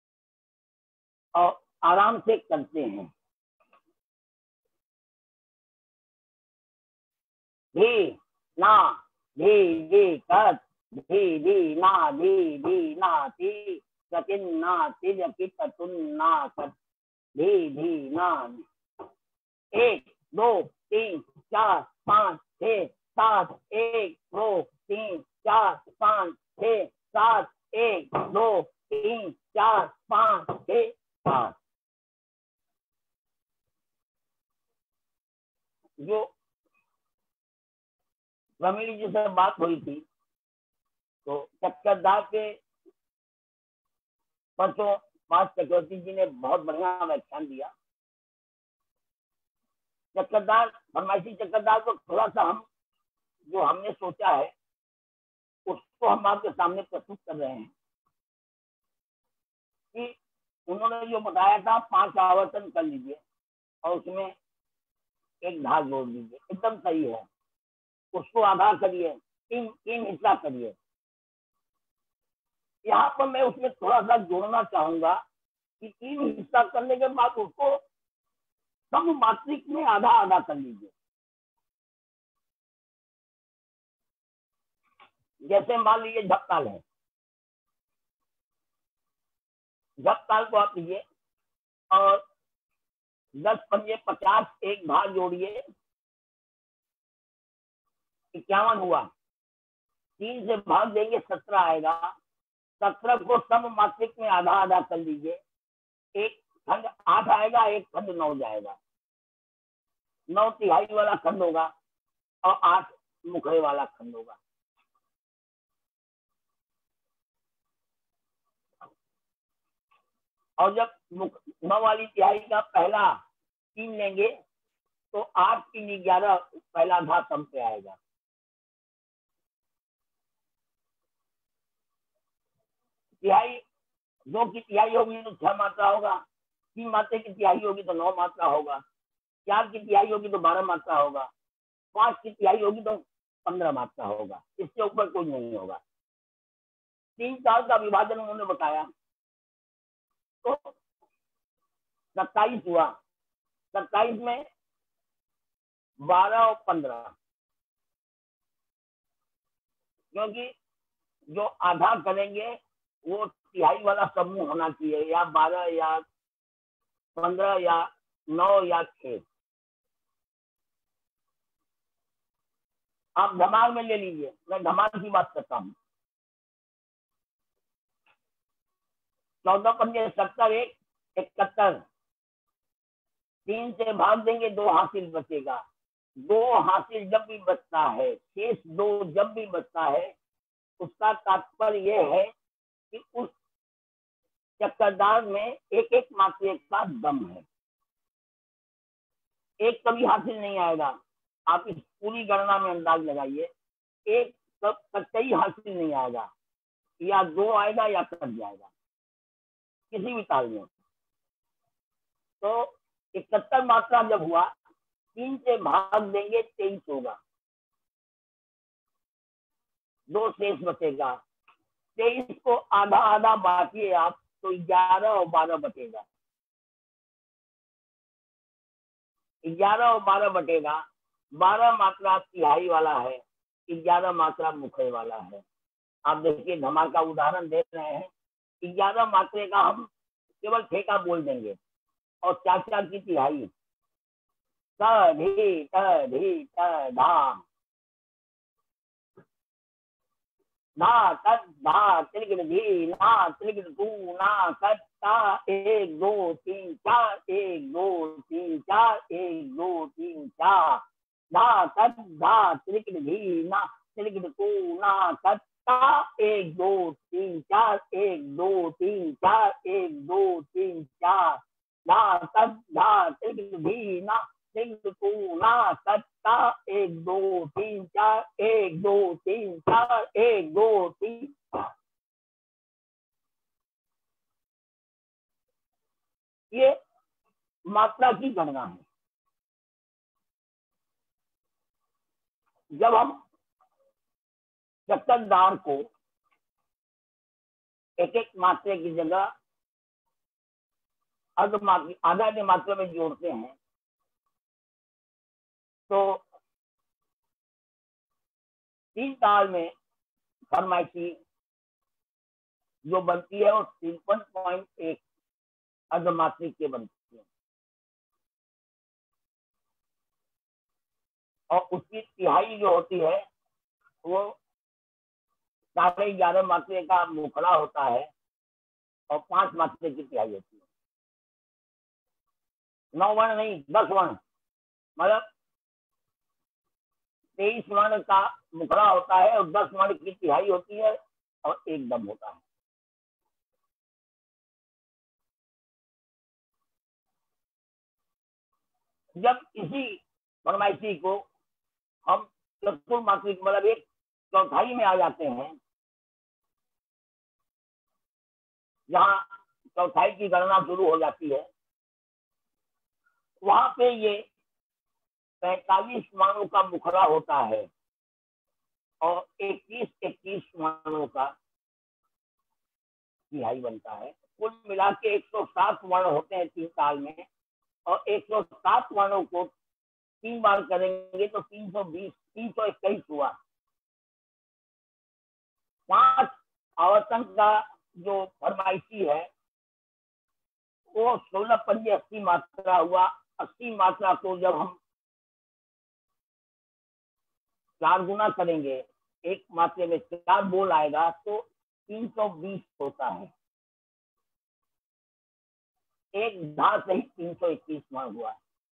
और आराम से करते हैं। धी ना धी धी कत धी धी ना धी ना ती सतिन ना तिज कित तुन ना कत धी धी ना। 1 2 3 4 5 6 7 1 2 3 4 5 6 7 1 2 3 4 5 6 7। जो रमीली जी से बात हुई थी तो चक्रधार के परसों मास चक्रवर्ती जी ने बहुत बढ़िया व्याख्यान दिया। चक्रधार फरमाइशी चक्रधार को थोड़ा सा हम जो हमने सोचा है उसको हम आपके सामने प्रस्तुत कर रहे हैं कि उन्होंने जो बताया था 5 आवर्तन कर लीजिए और उसमें एक धार जोड़ दीजिए, एकदम सही है। उसको आधा करिए, 3 हिस्सा करिए। यहाँ पर मैं उसमें थोड़ा सा जोड़ना चाहूंगा कि 3 हिस्सा करने के बाद उसको सममात्रिक में आधा आधा कर लीजिए। जैसे मान लीजिए झप ताल है, झप ताल को आप लीजिए और 10 पंजे 50 एक भाग जोड़िए, 51 हुआ। 3 से भाग देंगे 17 आएगा। 17 को सममात्रिक में आधा आधा कर लीजिए। एक खंड 8 आएगा, एक खंड 9 जाएगा। 9 तिहाई वाला खंड होगा और 8 मुखड़े वाला खंड होगा। और जब 9 वाली तिहाई का पहला 3 लेंगे तो 8 3 11 पहला भाग कम पे आएगा। तिहाई 2 की तिहाई होगी तो 6 मात्रा होगा। 3 मात्रा की तिहाई होगी तो 9 मात्रा होगा। 4 की तिहाई होगी तो 12 मात्रा होगा। 5 की तिहाई होगी तो 15 मात्रा होगा। इसके ऊपर कोई नहीं होगा। 3 ताल का विभाजन उन्होंने बताया तो 27 हुआ। 27 में 12 और 15, क्योंकि जो आधा करेंगे वो तिहाई वाला समूह होना चाहिए, या 12 या 15 या 9 या 6। आप धमाल में ले लीजिए, मैं धमाल की बात करता हूँ। 14 पंजे 70 1 71। 3 से भाग देंगे 2 हासिल बचेगा। 2 हासिल जब भी बचता है, शेष 2 जब भी बचता है, उसका तात्पर्य यह है कि उस चक्रधार में एक एक मात्रा का दम है। एक कभी हासिल नहीं आएगा। आप इस पूरी गणना में अंदाज लगाइए, एक कतई हासिल नहीं आएगा, या 2 आएगा या कट जाएगा किसी भी ताल में। तो 71 मात्रा जब हुआ 3 से भाग देंगे 23 होगा, 2 शेष बचेगा। 23 को आधा आधा बांटिए आप तो 11 और 12 बचेगा। 11 और 12 बटेगा। 12 मात्रा तिहाई वाला है, 11 मात्रा मुखड़े वाला है। आप देखिए धमाल का उदाहरण दे रहे हैं। 11 मात्रे का हम केवल ठेका बोल देंगे और 4 की तिहाई ध धी ध धा ना तद धा त्रिगुण धी ना त्रिगुण तू ना कद ता 1 2 3 4 1 2 3 4 1 2 3 4 धा तद धा त्रिगुण धी ना त्रिगुण तू ना कद ता 1 2 3 4 1 2 3 4 1 2 3 4 धा तद धा त्रिगुण धी ना त्रिगुण तू ना कद ता 1 2 3 4 1 2 3 4 1 2 3 4। ये मात्रा की गणना है। जब हम चक्करदार को एक एक मात्रे की जगह आधा की मात्रा में जोड़ते हैं तो 3 ताल में फरमाइशी जो बनती है वो 53.1 अर्धमात्रिक के बनती है और उसकी तिहाई जो होती है वो 11.5 मात्रे का मुखड़ा होता है और 5 मात्रे की तिहाई होती है। 9 वर्ण नहीं 10 वर्ण, मतलब 23 वर्ण का मुखड़ा होता है और 10 वर्ण की तिहाई होती है और एक दम होता है। जब इसी फरमाइशी को हम चतुर्मात्रिक मतलब 1/4 में आ जाते हैं, जहाँ 1/4 की गणना शुरू हो जाती है, वहां पे ये 45 मानों का मुखड़ा होता है और 21 मानों का तिहाई बनता है। कुल मिला के 107 वर्ण होते हैं 3 ताल में और 107 वर्णों को 3 बार करेंगे तो 320 321 हुआ। 5 आवर्तन का जो फरमाइशी है वो 16 पंजे 80 मात्रा हुआ। 80 मात्रा को जब हम 4 गुना करेंगे, एक मात्रे में 4 बोल आएगा तो 320 होता है। एक धा से ही 321 मान हुआ।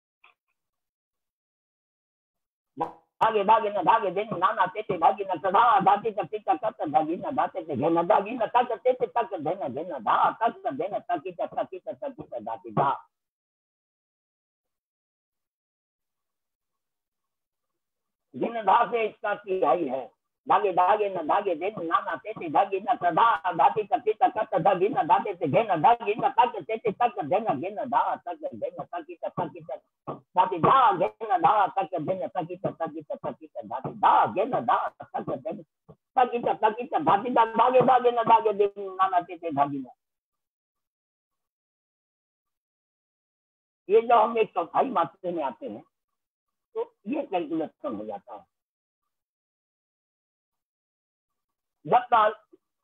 धागे धागे न धागे दिन नाना तेते धागी न सदा धाती तक तक धागी न धाते ते घेन धागी न तक तेते तक धेन धेन धा तक धेन तकी धाती धा। घेन धा से इसका तिहाई है। धागे धागे न धागे दिन नाना तेते धागी न सदा धाती तक धागी न धाते ते घेन धागी न तक तेते तक धेन घेन धा तक धेन तकी धाती धा घेन धा तक धेन तकी धाती धा घेन धा तक धेन तकी धाती धा धागे धागे न धागे दिन नाना तेते धागी न। ये जब हम 1/4 मात्रे में आते हैं तो ये कैलकुलेशन हो जाता है। जब ताल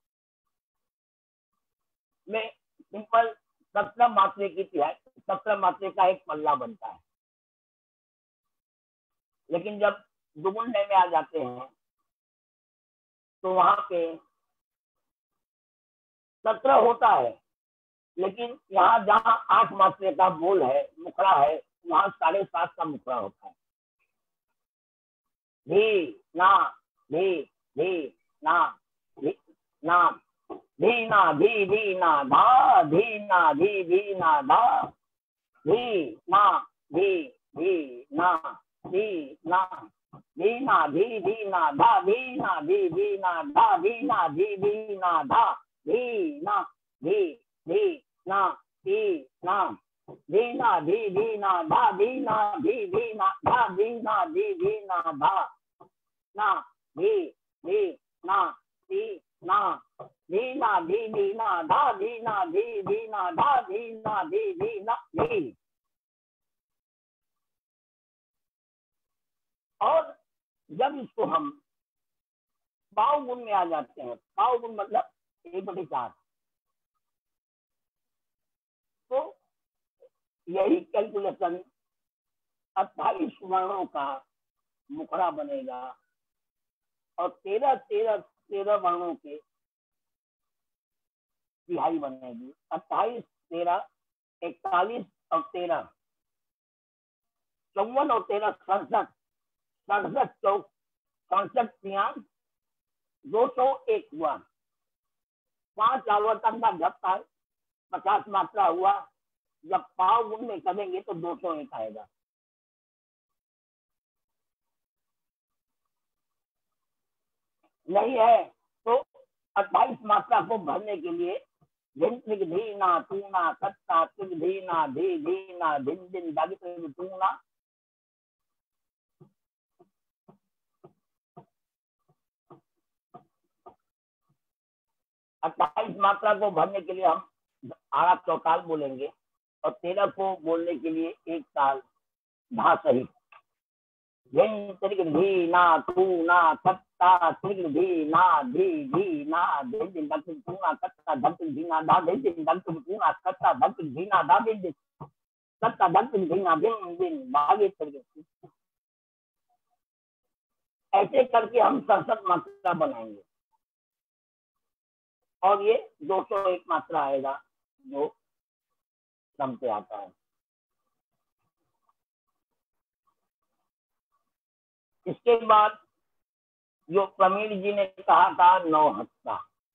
में सिंपल 17 मात्रे की तिहाई 17 मात्रे का एक पल्ला बनता है, लेकिन जब दुगुने में आ जाते हैं तो वहां पे 17 होता है, लेकिन यहाँ जहाँ 8 मात्रे का बोल है मुखड़ा है वहां 7.5 का मुखड़ा होता है। धी ना धी धी ना धी ना धी ना धी धी ना धा धी ना धी धी ना धा धी ना धी धी ना धी ना धी ना धी धी ना धा धी ना धी धी ना धा धी ना धी धी ना धा धी ना धी धी ना धी ना धीना धी धीना धा धीना धी धीना धा धीना धी धीना धा ना धी धी ना धी ना धीना धी धीना धा धीना धी धीना धा धीना धी धीना धी। और जब इसको हम पाव गुण में आ जाते हैं, पाव गुण मतलब 1/4, तो यही कैलकुलेशन 28 वर्णों का मुखड़ा बनेगा और 13 वर्णों के तिहाई बनेगी। 28, 13, 41 और 13, 54 और 13, 67, 67 चौक 67 तिहाई 201 हुआ। 5 आवर्तन का झपटा 50 मात्रा हुआ। जब पाव गुण में करेंगे तो 201 आएगा। नहीं है तो 28 मात्रा को भरने के लिए धीना तूना कत्ता धीना धी धीना धिन दिन दागित तूना 28 मात्रा को भरने के लिए हम आरा चौताल बोलेंगे और 13 को बोलने के लिए एक ताल धा सहित धीना तूना कत्ता धीना धी धीना धिन तूना कत्ता धीना धा धिन तूना कत्ता धीना धा धिन कत्ता धीना धिन दिन आगे ऐसे करके हम 67 मात्रा बनाएंगे और ये 201 मात्रा आएगा जो सम पे आता है। इसके बाद जो प्रमीण जी ने कहा था 9 हफ्ता,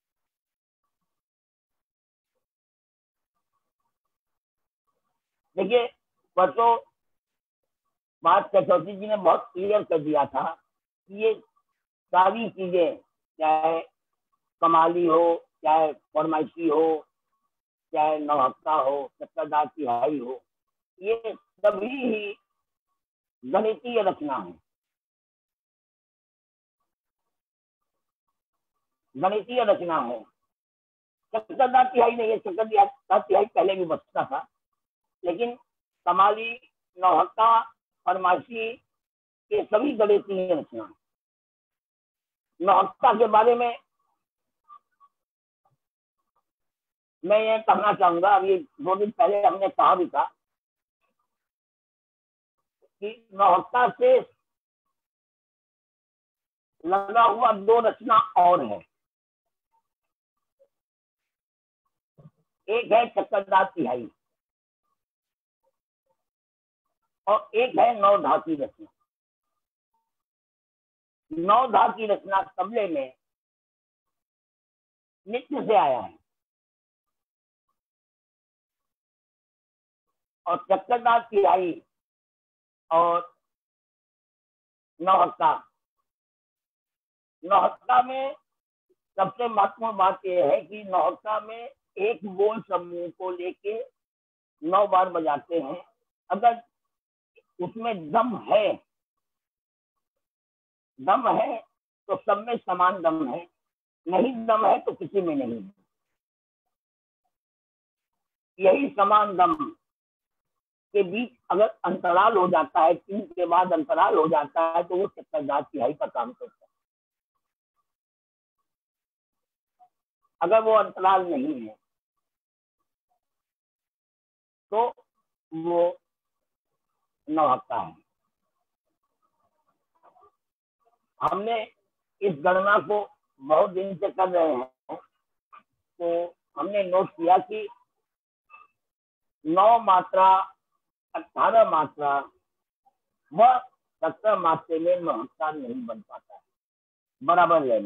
देखिए परसों बात कसौटी जी ने बहुत क्लियर कर दिया था कि ये सारी चीजें चाहे कमाली हो, चाहे फरमाइशी हो, चाहे 9 हफ्ता हो, 70 तिहाई हो, ये सभी ही गणितीय रचना है। गणितीय रचना है। 70 तिहाई नहीं है, 70 तिहाई पहले भी बचता था, लेकिन कमाली 9 हफ्ता फरमाइशी ये सभी गणितीय रचना है। 9 हफ्ता के बारे में मैं ये कहना चाहूंगा, अभी 2 दिन पहले हमने कहा भी था कि 9 हफ्ता से लगा हुआ 2 रचना और है। एक है 70 तिहाई और एक है 9 धा की रचना। 9 धा की रचना तबले में नित्य से आया है और 70 तिहाई और 9 हफ्ता, 9 हफ्ता में सबसे महत्वपूर्ण बात यह है कि 9 हफ्ता में एक बोल समूह को लेके 9 बार बजाते हैं। अगर उसमें दम है तो सब में समान दम है, नहीं दम है तो किसी में नहीं। यही समान दम के बीच अगर अंतराल हो जाता है, 3 के बाद अंतराल हो जाता है, तो वो 70 तिहाई का काम करता है। अगर वो अंतराल नहीं है तो वो 9 हफ्ता है। हमने इस गणना को बहुत दिन से कर रहे हैं, तो हमने नोट किया कि 9 मात्रा 18 मात्रा वह 17 मात्रे में 9 हफ्ता नहीं बन पाता है। बराबर लेने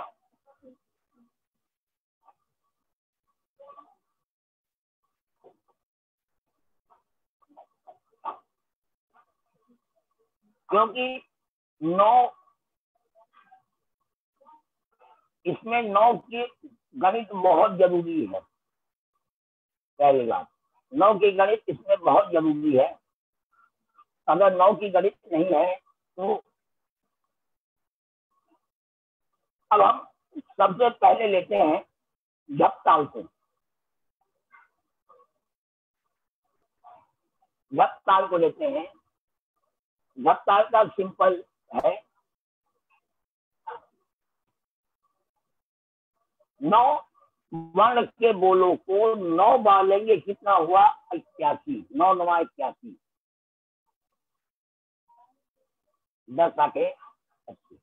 क्योंकि 9 इसमें 9 की गणित बहुत जरूरी है। पहली बात 9 की गणित इसमें बहुत जरूरी है। अगर 9 की गणित नहीं है तो अब हम सबसे पहले लेते हैं झपताल से। झपताल को लेते हैं। झपताल का सिंपल है 9 वर्ण के बोलों को 9 बार लेंगे, कितना हुआ 81। 9 9 81, 10 आके 80।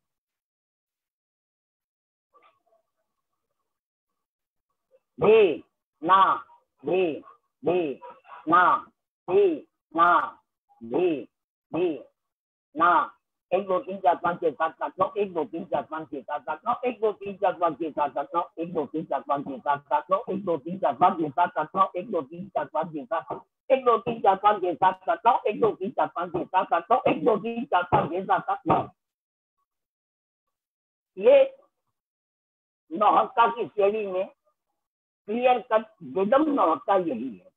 भी ना भी भी ना भी ना भी ना 1 2 3 4 5 6 7 8 9 1 2 3 4 5 6 7 8 9 1 2 3 4 5 6 7 8 9 1 2 3 4 5 6 7 8 9 1 2 3 4 5 6 7 8 9 1 2 3 4 5 6 7 1 2 3 4 5 6 7 8 9 1 2 3 4 5 6 7 8 9 1 2 3 4 5 6 7 8 9। ये नौहक्का की श्रेणी में क्लियर कट विदम नौहक्का यही है।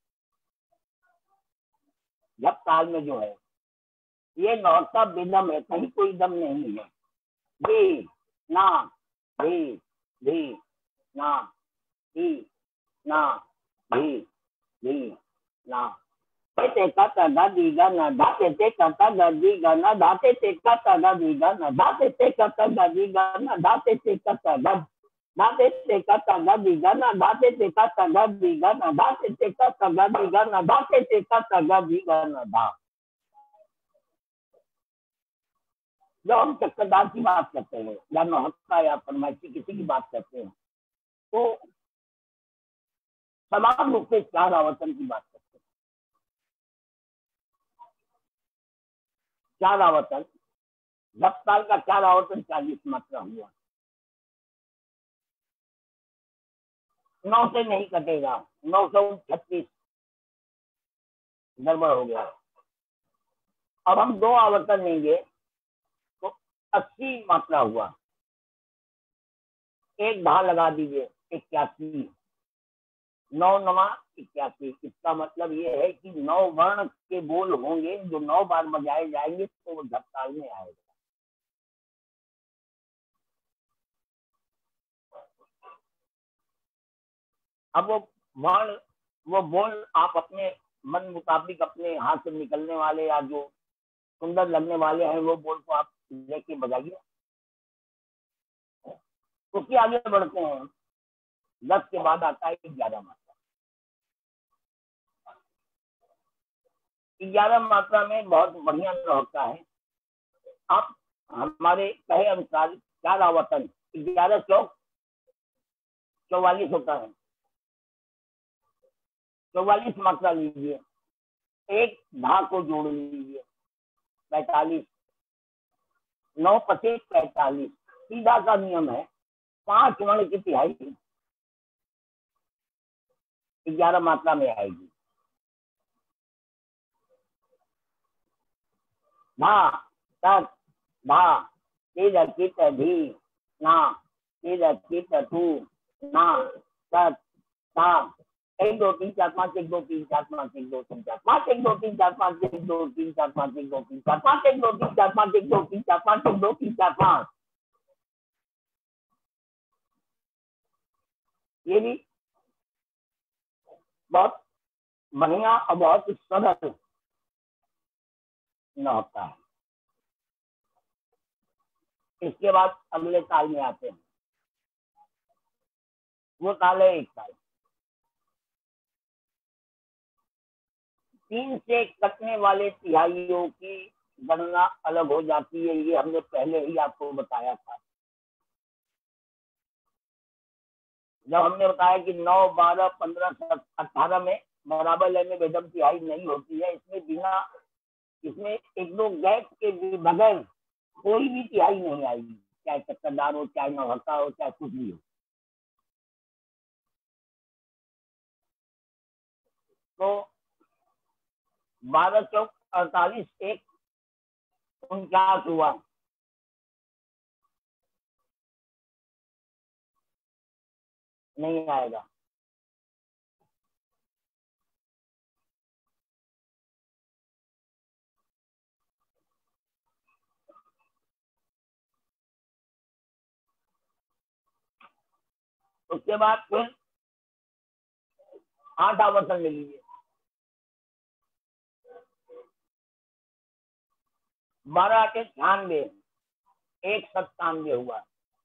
झपताल में जो है ये नौहक्का विदम है, कहीं कोई दम नहीं है। भी ना भी ना भी ना भी ना ते का दा दी गा ना धाते ते का दा दी गा ना धाते ते का दा दी गा ना धाते ते का दा दी गा ना धाते ते का दा धाते ते का दा दी गा ना धाते ते का दा दी गा ना धाते ते का दा दी गा ना धाते ते का दा दी गा ना धा। जब हम चक्रदार की बात करते हैं या नौहक्का या फरमाइशी किसी की बात करते हैं तो समान रूप से 4 आवर्तन की बात करते हैं। 4 आवर्तन, झपताल का 4 आवर्तन 40 मात्रा हुआ। 9 से नहीं कटेगा, 936 गड़बड़ हो गया। अब हम 2 आवर्तन लेंगे तो 80 मात्रा हुआ। एक भाग लगा दीजिए 81, 9 9 81। इसका मतलब ये है कि 9 वर्ण के बोल होंगे जो 9 बार बजाए जाएंगे तो वो झपताल में आएगा। अब वो बोल आप अपने मन मुताबिक अपने हाथ से निकलने वाले या जो सुंदर लगने वाले हैं वो बोल को आप लेके बजाइए। उसके आगे बढ़ते हैं। 10 के बाद आता है 11 मात्रा। 11 मात्रा में बहुत बढ़िया होता है। आप हमारे कहे अनुसार 4 आवर्तन 11 चौक 44 होता है। 44 मात्रा लीजिए, एक भाग को जोड़ लीजिए 45, 9 25 45। सीधा का नियम है 5 वर्ण की तिहाई 11 मात्रा में आएगी। धा तक धा तेज कित धी ना तेज कित थू ना तक ता 1 2 3 4 5 1 2 3 4 5 1 2 3 4 5 1 2 3 4 5 1 2 3 4 5 1 2 3 4 5 1 2 3 4 5 1 2 3 4 5 1 2 3 4 5। ये भी बहुत बढ़िया और बहुत सरल न होता है। इसके बाद अगले ताल में आते हैं। वो ताल है 1 ताल। 3 से कटने वाले तिहाइयों की गणना अलग हो जाती है। ये हमने पहले ही आपको बताया था। जब हमने बताया कि 9 12 15 18 में बराबर लय में बेदम तिहाई नहीं होती है। इसमें 1 2 गैप के बगैर कोई भी तिहाई नहीं आएगी, चाहे चक्करदार हो, चाहे नौहक्का हो, चाहे कुछ भी हो। तो 12 चौक 48 1 49 हुआ। नहीं आएगा। उसके बाद फिर 8 आवर्तन ले लीजिए, 12 के 96, 197 हुआ,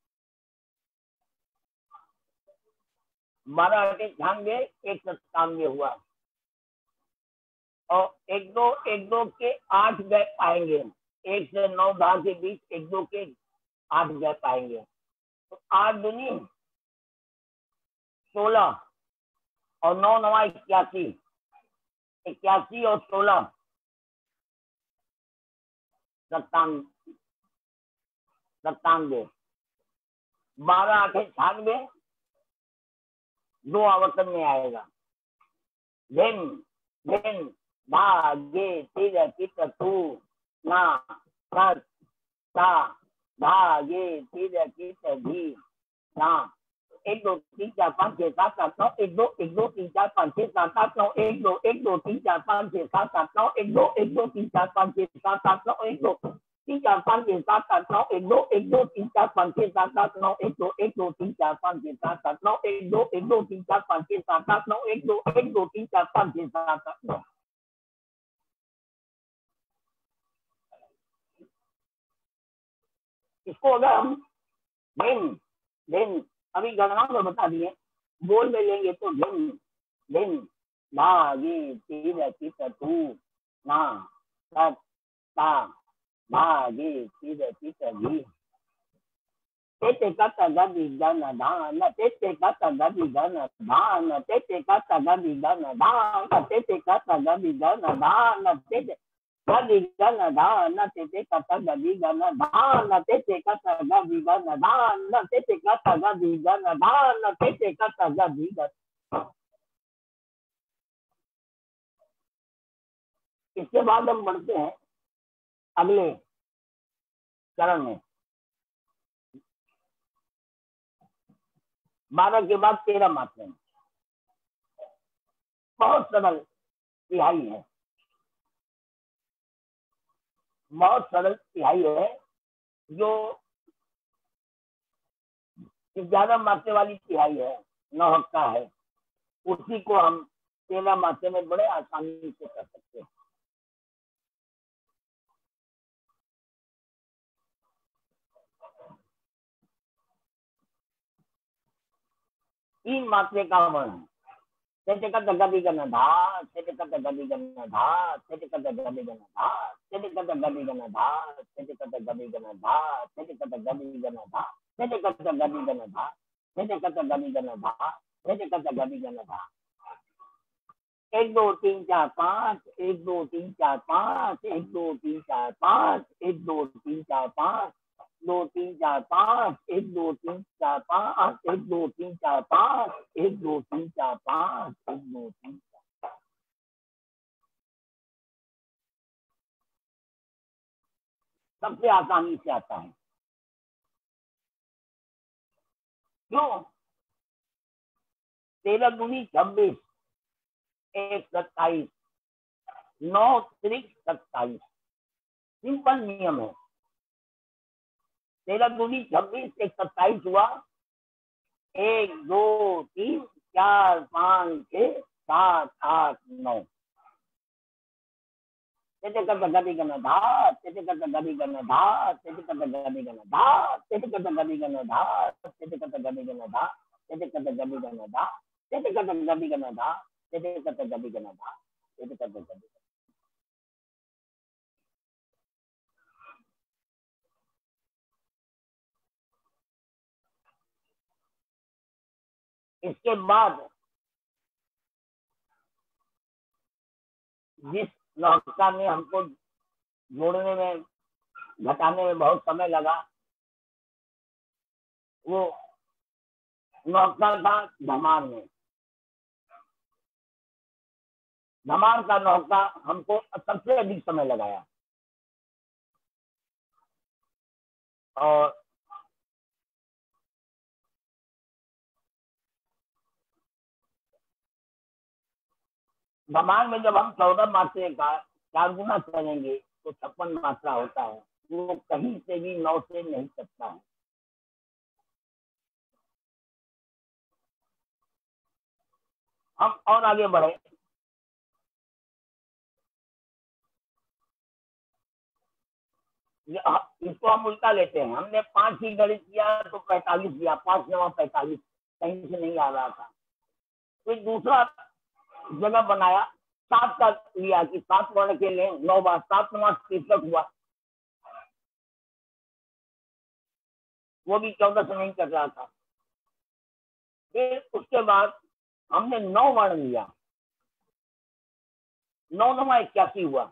12 के 96, 197 हुआ। और 1-2 के 8 गैप आएंगे, 1 से 9 10 के बीच 1-2 के 8 गैप आएंगे। तो 8 दूनी 16 और 9 9 81, 81 और 16 97, 12 8 96, 2 आवर्तन में आएगा। धिन धिन धा गे तिर कित तू ना सा धा गे तिर कित धी ना। 1 2 3 4 5 6 7 8 9, 1 2 1 2 3 4 5 6 7 8 9, 1 2 1 2 3 4 5 6 7 8 9, 1 2 1 2 3 4 5 6 7 8 9, 1 2 3 4 5 6 7 8 9, 1 2 1 2 3 4 5 6 7 8 9, 1 2 1 2 3 4 5 6 7 8 9, 1 2 1 2 3 4 5 6 7 8 9, 1 2 1 2 3 4 5 6 7 8 9। इसको अगर हम धिन धिन अभी गणना में बता दिए, बोल में लेंगे तो धिन धिन धा गे तिर कित तू ना सत ता धा गे तिर कित धी। तेते कत गदि गन धान, तेते कत गदि गन धान, तेते कत गदि गन धान, तेते कत गदि गन धान, तेते गदि गन धान, तेते कत गदि गन धान, तेते कत गदि गन धान, तेते कत गदि गन धान, तेते कत गदि गन। इसके बाद हम बढ़ते हैं अगले चरण में। 12 के बाद 13 मात्रा में बहुत सरल तिहाई है, बहुत सरल तिहाई है। जो 11 मात्रे वाली तिहाई है, 9 हक्का है, उसी को हम 13 मात्रे में बड़े आसानी से कर सकते हैं। तीन मात्रे का वर्ण, तेते कत गदि गन धा, तेते कत गदि गन धा, तेते कत गदि गन धा, तेते कत गदि गन धा, तेते कत गदि गन धा, तेते कत गदि गन धा, तेते कत गदि गन धा, तेते कत गदि गन धा, तेते कत गदि गन धा। 1 2 3 4 5, 1 2 3 4 5, 1 2 3 4 5, 1 2 3 4 5, 2 3 4 5, 1 2 3 4 5, 1 2 3 4 5, 1 2 3 4 5, 1 2 3 4। सबसे आसानी से आता है। क्यों? 13 दूनी 26, 1 27, 9 त्रिक 27। सिंपल नियम है। 13 दूनी 26, 1 27 हुआ, 1 2 3 4 5 6 7 8 9। तेते कत गदि गन धा, तेते कत गदि गन धा, तेते कत गदि गन धा, तेते कत गदि गन धा, तेते कत गदि गन धा, तेते कत गदि गन धा, तेते कत गदि गन धा, तेते कत गदि गन धा, तेते कत गदि। इसके बाद जिस नौका में हमको जोड़ने में घटाने में बहुत समय लगा, वो नौका था धमार में। धमार का नौका हमको सबसे अधिक समय लगाया। और धमार में जब हम 14 मात्रे का 4 गुना करेंगे तो 56 मात्रा होता है। वो कहीं से भी 9 से नहीं सकता है। हम और आगे बढ़े। इसको हम उल्टा लेते हैं। हमने 5 ही गणित किया तो 45 दिया, 5 9 45 कहीं से नहीं आ रहा था। फिर दूसरा जगह बनाया, 7 का लिया कि 7 वर्ण के लिए 9 बार, 7 9 63 हुआ। वो भी 14 से नहीं कर रहा था। फिर उसके बाद हमने 9 वर्ण लिया, 9 9 81 हुआ।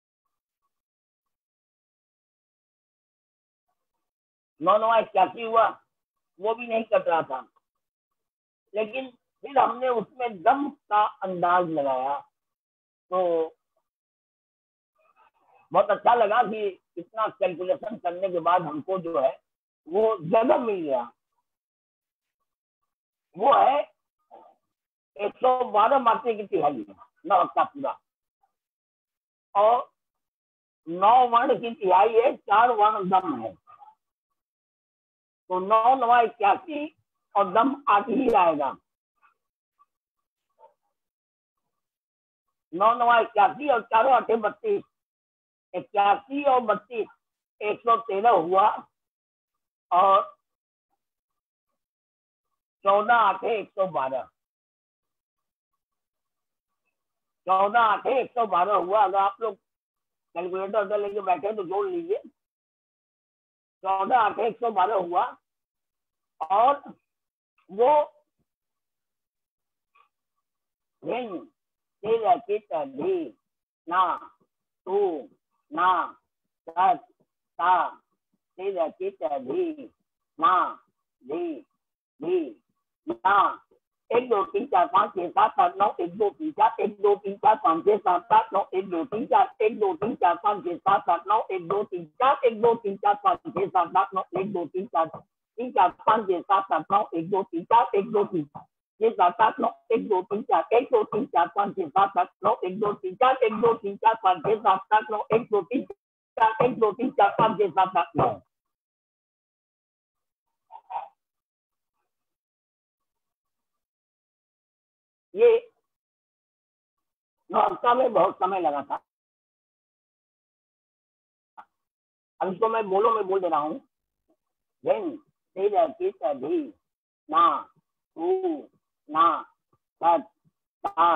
नौ 9 81 हुआ, वो भी नहीं कट रहा था। लेकिन फिर हमने उसमें दम का अंदाज लगाया तो बहुत अच्छा लगा कि इतना कैलकुलेशन करने के बाद हमको जो है वो जगह मिल गया। वो है 112 मात्रे की तिहाई, 9 का पूरा, और 9 वर्ण की तिहाई है, 4 वर्ण दम है। तो 9 9 81 और दम 8 ही आएगा। 9 9 81 और 4 8 32, 81 और 32 113 हुआ, और 14 8 112, 14 8 112 हुआ। अगर आप लोग कैलकुलेटर लेके बैठे तो जोड़ लीजिए। 14 8 112 हुआ, और वो ना तू ना सत ता ना धी धी ना 1 2 3 4 5 6 7 8 9 1 2 3 4 1 2 3 4 5 6 7 8 9 1 2 3 4 1 2 3 4 5 6 7 8 9 1 2 3 4 1 2 3 4 5 6 7 8 9 1 2 3 4 3 4 5 6 7 8 9 1 2 3 4 1 2 3 6 7 8 9 1 2 3 4 1 2 3 4 5 6 7 8 9 1 2 3 4 1 2 3 4 5 6 7 8 9 1 2 3 4 1 2 3 4 5 6 7 8 9। ये नौका में बहुत समय लगा था। अब इसको मैं बोलो में बोल दे रहा हूँ। ना तू ना सत ता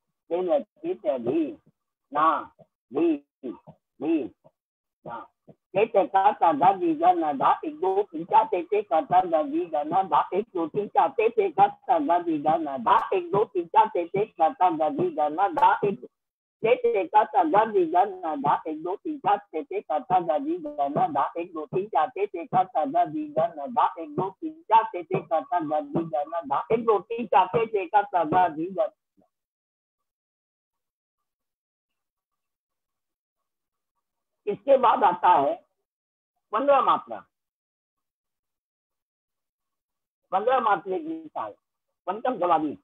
ना धी धी ना ते का ता दा दी गा ना धा 1 2 3 4 ते का ता दा दी गा ना धा 1 2 3 4 ते का ता दा दी गा ना धा 1 2 3 4 ते का ता दा दी गा ना धा 1 ते का ता दा दी गा ना धा 1 2 3 4 ते का ता दा दी गा ना धा 1 2 3 4 ते का ता दा दी गा ना धा 1 2 3 4 ते का ता दा दी गा ना धा 1 2 3 4 ते का ता दा दी गा। इसके बाद आता है 15 मात्रा। 15 मात्रे की ताल, पंचम समाधि।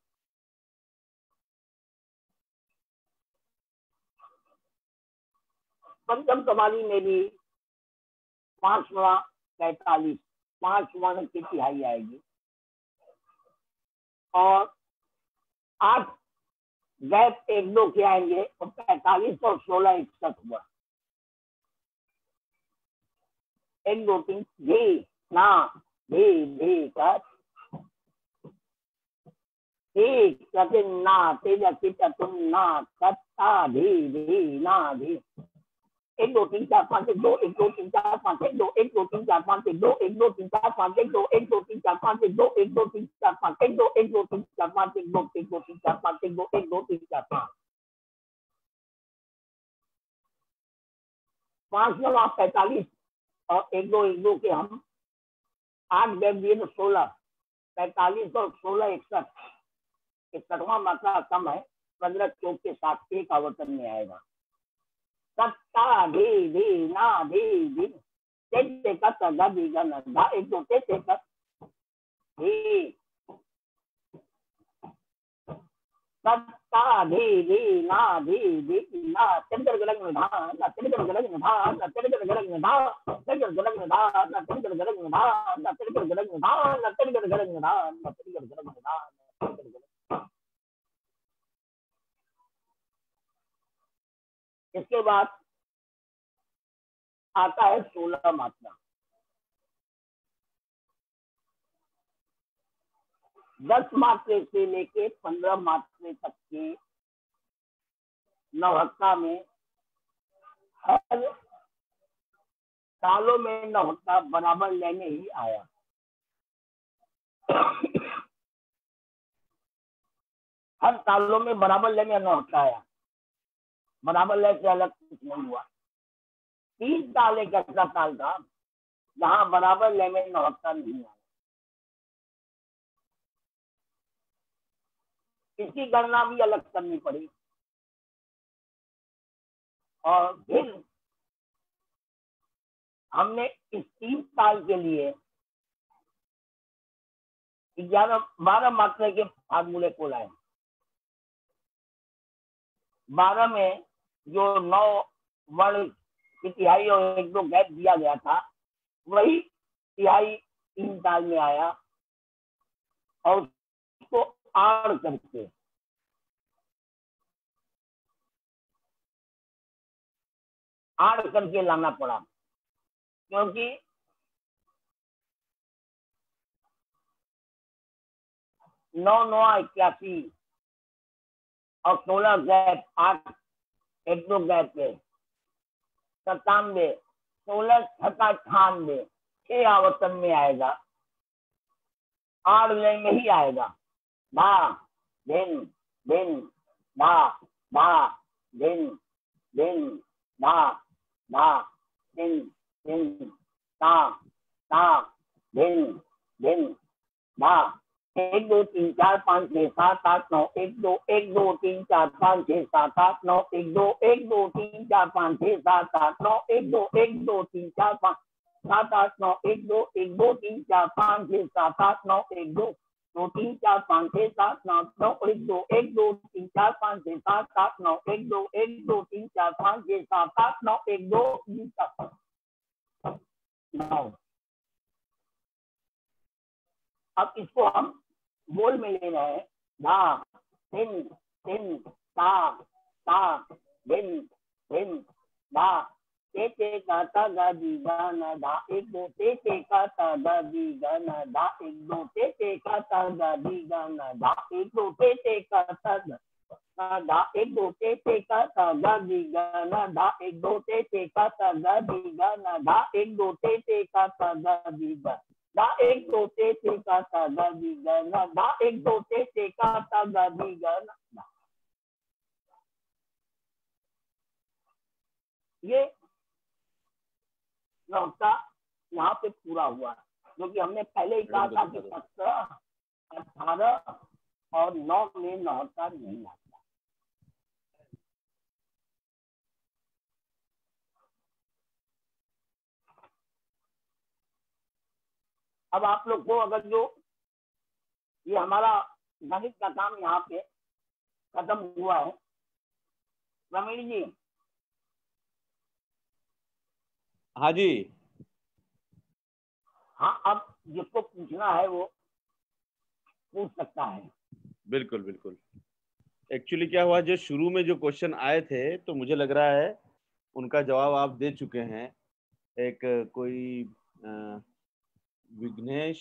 पंचम समाधि में भी 5 45, 5 वर्ण की तिहाई आएगी, और 8 गैप 1 2 के आएंगे, और 45 और 16 61 हुआ। 1 2 3 धी ना धी धी का ठीक कहते ना तेजा चिता तुम ना कत्ता धी धी ना धी 1 2 3 4 5 1 2 1 2 3 4 5 1 2 1 2 3 4 5 1 2 1 2 3 4 5 1 2 1 2 3 4 5 1 2 1 2 3 4 5 1 2 1 2 3 4 5 1 2 1 2 3 4 5 1 2 1 2 3 4 5 5 9 45 और 1 2 1 2 के हम 8 गैप दिए तो 16, 45 और 16 61। 61वां मात्रा कम है, 15 चौक के साथ एक आवर्तन में आएगा। सत्ता धी धी ना धी धी ते का ता दी गा ना धा 1 2 ते का धी सत्ता धी धी ना धी धी ना तेरे गलग में धा ना तेरे गलग में धा ना तेरे गलग में धा तेरे गलग में धा ना तेरे गलग में धा ना तेरे गलग में धा ना तेरे गलग में धा ना तेरे गलग में धा। इसके बाद आता है 16 मात्रा। 10 मात्रे से लेके 15 मात्रे तक के नवहत्ता में हर तालों में नवहत्ता बराबर लय में ही आया। हर तालों में बराबर लय में नवहत्ता आया, बराबर लय से अलग कुछ नहीं हुआ। 3 ताल एक ऐसा ताल था जहां बराबर लय में नवहत्ता नहीं आया। इसकी गणना भी अलग करनी पड़ी और फिर हमने इस 3 ताल के लिए 12 मात्रा के फार्मूले को लाए। 12 में जो 9 वर्ण की तिहाई और 1-2 गैप दिया गया था वही तिहाई 3 ताल में आया और उसको आड़ करके लाना पड़ा, क्योंकि 9-9-81 और 16 गैप 8 1-2 गैप पे 97 16-98 6 आवर्तन में आएगा, आड़ लय में ही आएगा। धा धिन धिन धा धा धिन धिन धा धा धिन धिन ता ता धिन धिन धा 1 2 3 4 5 6 7 8 9 1 2 1 2 3 4 5 6 7 8 9 1 2 1 2 3 4 5 6 7 8 9 1 2 1 2 3 4 5 7 8 9 1 2 1 2 3 4 5 6 7 8 9 1 2 2 3 4 5 6 7 9 9 1 2 1 2 3 4 5 6 7 8 9 1 2 1 2 3 4 5 6 7 8 9 1 2 3 4 9। अब इसको हम बोल में ले रहे हैं। धा धिन धिन ता ता धिन धिन धा ते ते का ता गा दी गा ना धा 1 2 ते ते का ता गा दी गा ना धा 1 2 ते ते का ता गा दी गा ना धा 1 2 ते ते का ता धा 1 2 ते ते का ता गा दी गा ना धा 1 2 ते ते का ता गा दी गा ना धा 1 2 ते ते का ता गा दी गा धा 1 2 ते ते का ता गा दी गा ना धा 1 2 ते ते का ता गा दी गा ना। ये नवहत्ता यहाँ पे पूरा हुआ, क्योंकि हमने पहले ही कहा था कि 17, 18 और 9 में नवहत्ता नहीं आता। अब आप लोग को अगर जो ये हमारा गणित का काम यहाँ पे खत्म हुआ है, प्रवीण जी। हाँ जी। हाँ, अब जिसको पूछना है वो पूछ सकता है। बिल्कुल बिल्कुल। एक्चुअली क्या हुआ, जो शुरू में जो क्वेश्चन आए थे तो मुझे लग रहा है उनका जवाब आप दे चुके हैं। एक कोई विघ्नेश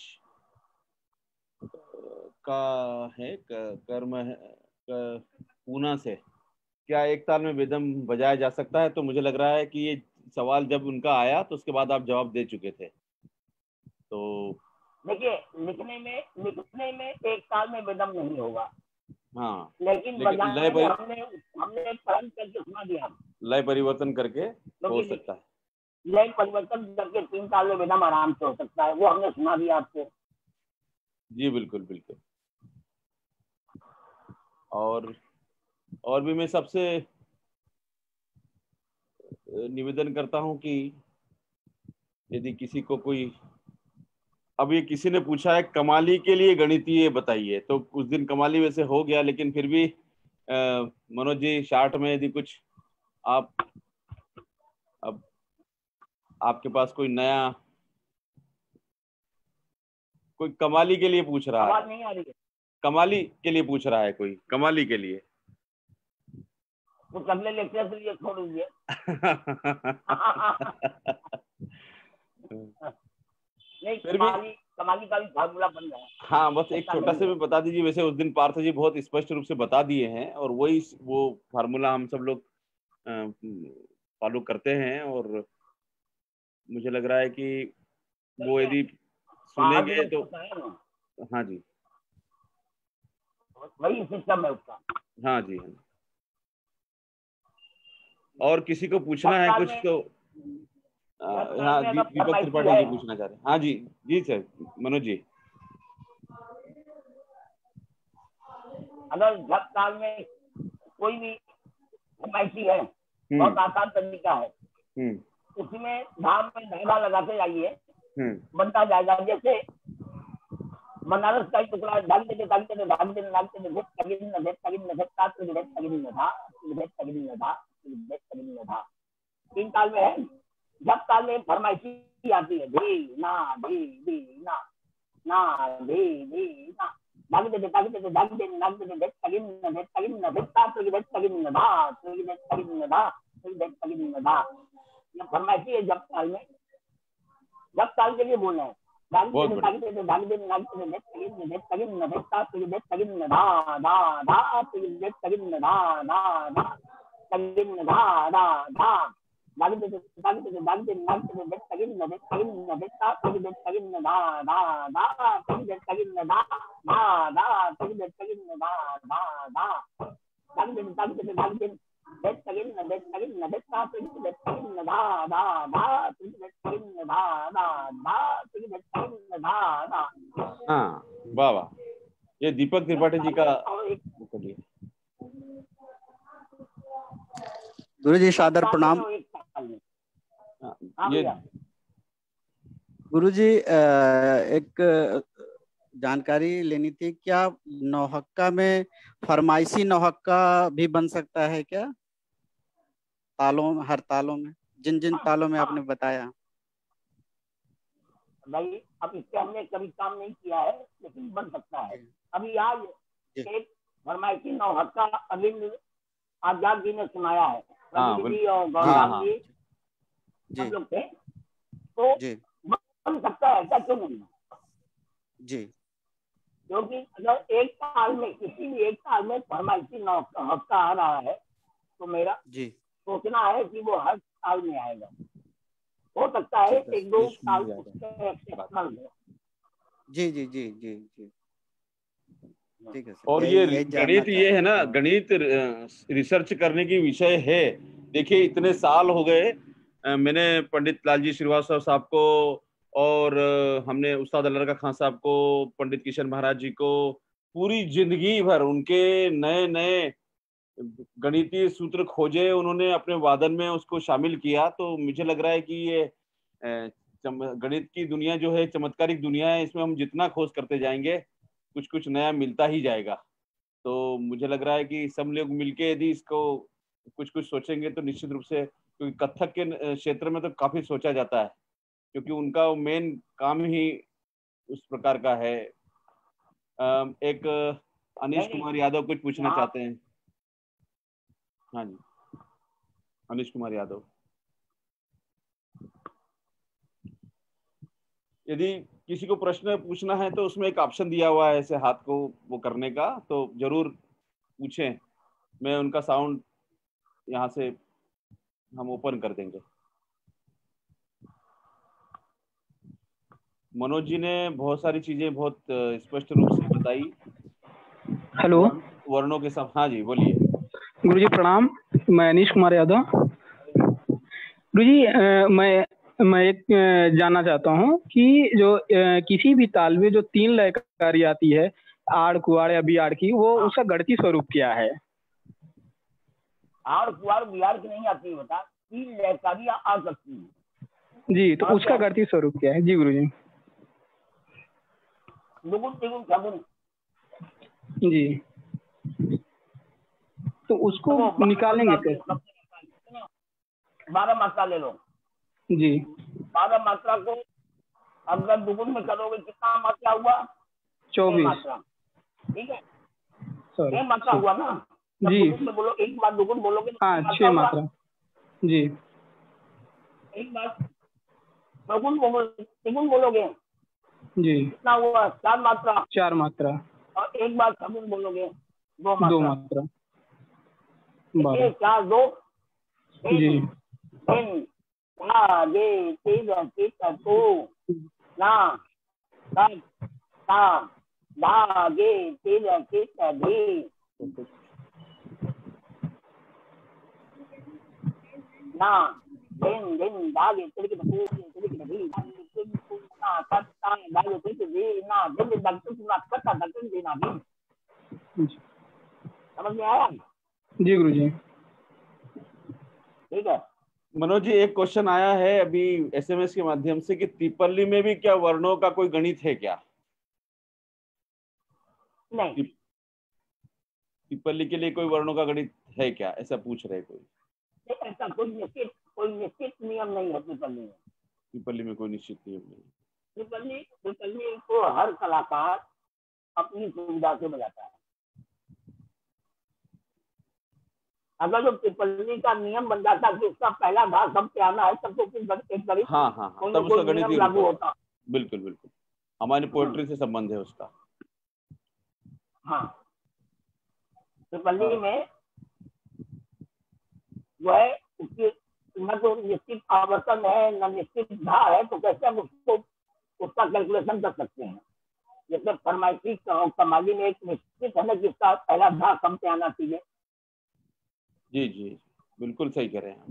का है कर्म है पूना से, क्या एक ताल में वेदम बजाया जा सकता है? तो मुझे लग रहा है कि ये सवाल जब उनका आया तो उसके बाद आप जवाब दे चुके थे। तो देखिए, लिखने में एक ताल में वेदम नहीं होगा। हाँ, लेकिन बजाने में हमने परम करके सुना दिया, लय परिवर्तन करके हो सकता है। लय परिवर्तन करके 3 ताल में वेदम आराम से हो सकता है, वो हमने सुना दिया आपको। जी बिल्कुल बिल्कुल। और भी मैं सबसे निवेदन करता हूं कि यदि किसी को कोई, अब ये किसी ने पूछा है कमाली के लिए गणितीय बताइए, तो उस दिन कमाली वैसे हो गया, लेकिन फिर भी मनोज जी शार्ट में यदि कुछ आप, अब आपके पास कोई नया, कोई कमाली के लिए पूछ रहा है, नहीं आ रही है। कमाली के लिए पूछ रहा है कोई, कमाली के लिए कुछ अगले लेक्चर के लिए छोड़ दीजिए। नहीं, कमाली का भी फार्मूला बन रहा है। हाँ, बस एक छोटा से भी बता दीजिए। वैसे उस दिन पार्थ जी बहुत स्पष्ट रूप से बता दिए हैं और वो फार्मूला हम सब लोग फॉलो करते हैं और मुझे लग रहा है कि वो यदि सुनेंगे तो। हाँ जी, वही सिस्टम है उसका। हाँ जी, हाँ। और किसी को पूछना है कुछ तो हाँ, दीपक त्रिपाठी जी पूछना चाह रहे हैं। हाँ जी, जी सर, मनोज जी। अगर जब काल में कोई भी फरमाइशी है, बहुत आसान तरीका है, उसमें धाम में धागा लगाते जाइए, बनता जाएगा। जैसे बनारस का टुकड़ा ढाल देते ढाल देते ढाल देते ढाल देते भेद तगिन न भेद तगिन न भेद तात भेद तगिन न था भेद तगिन न था भेद तगिन न था। 3 ताल में है। जब ताल में फरमाइशी आती है धी ना धी धी ना ना धी धी ना ढाल देते ढाल देते ढाल देते ढाल देते भेद तगिन न भेद तात भेद तगिन न था भेद तगिन न था भेद तगिन न था। ये फरमाइशी है जब ताल में। जब ताल के लिए बोलना है। बहुत बढ़िया। हाँ, वाह वाह, ये दीपक त्रिपाठी जी का। गुरु जी सादर प्रणाम। ये गुरु जी एक जानकारी लेनी थी, क्या नौहक्का में फरमाइशी नौहक्का भी बन सकता है क्या? तालों, हर तालों में, जिन जिन तालों में आपने बताया। भाई अब इससे हमने कभी काम नहीं किया है, लेकिन बन सकता है। अभी आज एक फरमाइशी नौहक्का अरविंद आजाद जी ने सुनाया है। जी और गौराम जी हम लोग थे, तो बन सकता है क्या, क्यों नहीं जी? क्योंकि अगर एक साल में किसी भी एक साल में फरमाइशी नौहक्का आ रहा है तो मेरा सोचना है कि वो हर साल में आएगा। हो सकता है 1-2 साल उसके एक्सेप्शनल हो। जी जी जी जी जी, ठीक है सर। और ये गणित ये है ना, गणित रिसर्च करने की विषय है। देखिए इतने साल हो गए, मैंने पंडित लालजी श्रीवास्तव साहब को और हमने उस्ताद अलरका खान साहब को, पंडित किशन महाराज जी को पूरी जिंदगी भर उनके नए नए गणितीय सूत्र खोजे, उन्होंने अपने वादन में उसको शामिल किया। तो मुझे लग रहा है कि ये गणित की दुनिया जो है चमत्कारिक दुनिया है, इसमें हम जितना खोज करते जाएंगे कुछ कुछ नया मिलता ही जाएगा। तो मुझे लग रहा है कि सब लोग मिलके यदि इसको कुछ कुछ सोचेंगे तो निश्चित रूप से, क्योंकि कथक के क्षेत्र में तो काफी सोचा जाता है, क्योंकि उनका मेन काम ही उस प्रकार का है। एक अनीश कुमार यादव कुछ पूछना चाहते हैं। हाँ जी, अनीश कुमार यादव, यदि किसी को प्रश्न पूछना है तो उसमें एक ऑप्शन दिया हुआ है ऐसे हाथ को वो करने का, तो जरूर पूछें। मैं उनका साउंड यहाँ से हम ओपन कर देंगे। मनोज जी ने बहुत सारी चीजें बहुत स्पष्ट रूप से बताई। हेलो, वर्णों के सब। हाँ जी, बोलिए। गुरुजी प्रणाम, मैं अनीश कुमार यादव। गुरुजी मैं एक जानना चाहता हूँ कि जो किसी भी ताल में जो 3 लयकारी आती है, आड़ कुआड़ या बियाड़ की, वो उसका गणितीय स्वरूप क्या है? आड़ कुआड़ बियाड़ की नहीं आती, बता 3 लयकारियां आ सकती है जी, तो उसका गणितीय स्वरूप क्या है? जी गुरुजी। दुगुन तिगुन चौगुन। जी, तो उसको निकालेंगे कैसे? 12 मात्रा ले लो जी। 12 मात्रा को अगर दुगुन में करोगे कितना मात्रा हुआ? 24 मात्रा। ठीक है, 6 मात्रा हुआ ना। जी। में बोलो, एक बार दुगुन बोलोगे तो हाँ 6 मात्रा जी। एक बार तिगुन बोलोगे जी। कितना हुआ? 4 मात्रा। 4 मात्रा। और एक बार सगुन बोलोगे 2 2 मात्रा। मात्रा। 1 4 2 जी। 3 गे 3 2 ना ता धा गे 3 धी ना दिन दिन दागे तिलक दी तिलक दी ना कत्ता दागे तिलक दी ना दिन दिन दक्कन ना कत्ता दक्कन दी ना दिन। समझ में आया? जी गुरुजी। ठीक है। मनोज जी, एक क्वेश्चन आया है अभी एसएमएस के माध्यम से कि तिपल्ली में भी क्या वर्णों का कोई गणित है क्या? नहीं, तिपल्ली के लिए कोई वर्णों का गणित है क्या, ऐसा पूछ रहे कोई? ऐसा कोई निश्चित नियम नहीं है तिपल्ली में। तिपल्ली में कोई निश्चित नियम नहीं। तिपल्ली को हर कलाकार अपनी सुविधा से बजाता है। अगर जो तिपल्ली का नियम बन जाता कि उसका पहला भाग सब पे आना है, तब तो फिर एक गणित हाँ हाँ हाँ, तब उसका गणित ही लागू होता। बिल्कुल बिल्कुल, हमारी पोएट्री से संबंध है उसका। हाँ, तिपल्ली में जो है उसकी न तो निश्चित आवर्तन है न निश्चित धा है, तो कैसे हम उसको उसका कैलकुलेशन कर सकते हैं? जैसे फरमाइशी कमाली में एक निश्चित है ना कि उसका पहला धा कम पे आना चाहिए। जी जी बिल्कुल सही कह रहे हैं।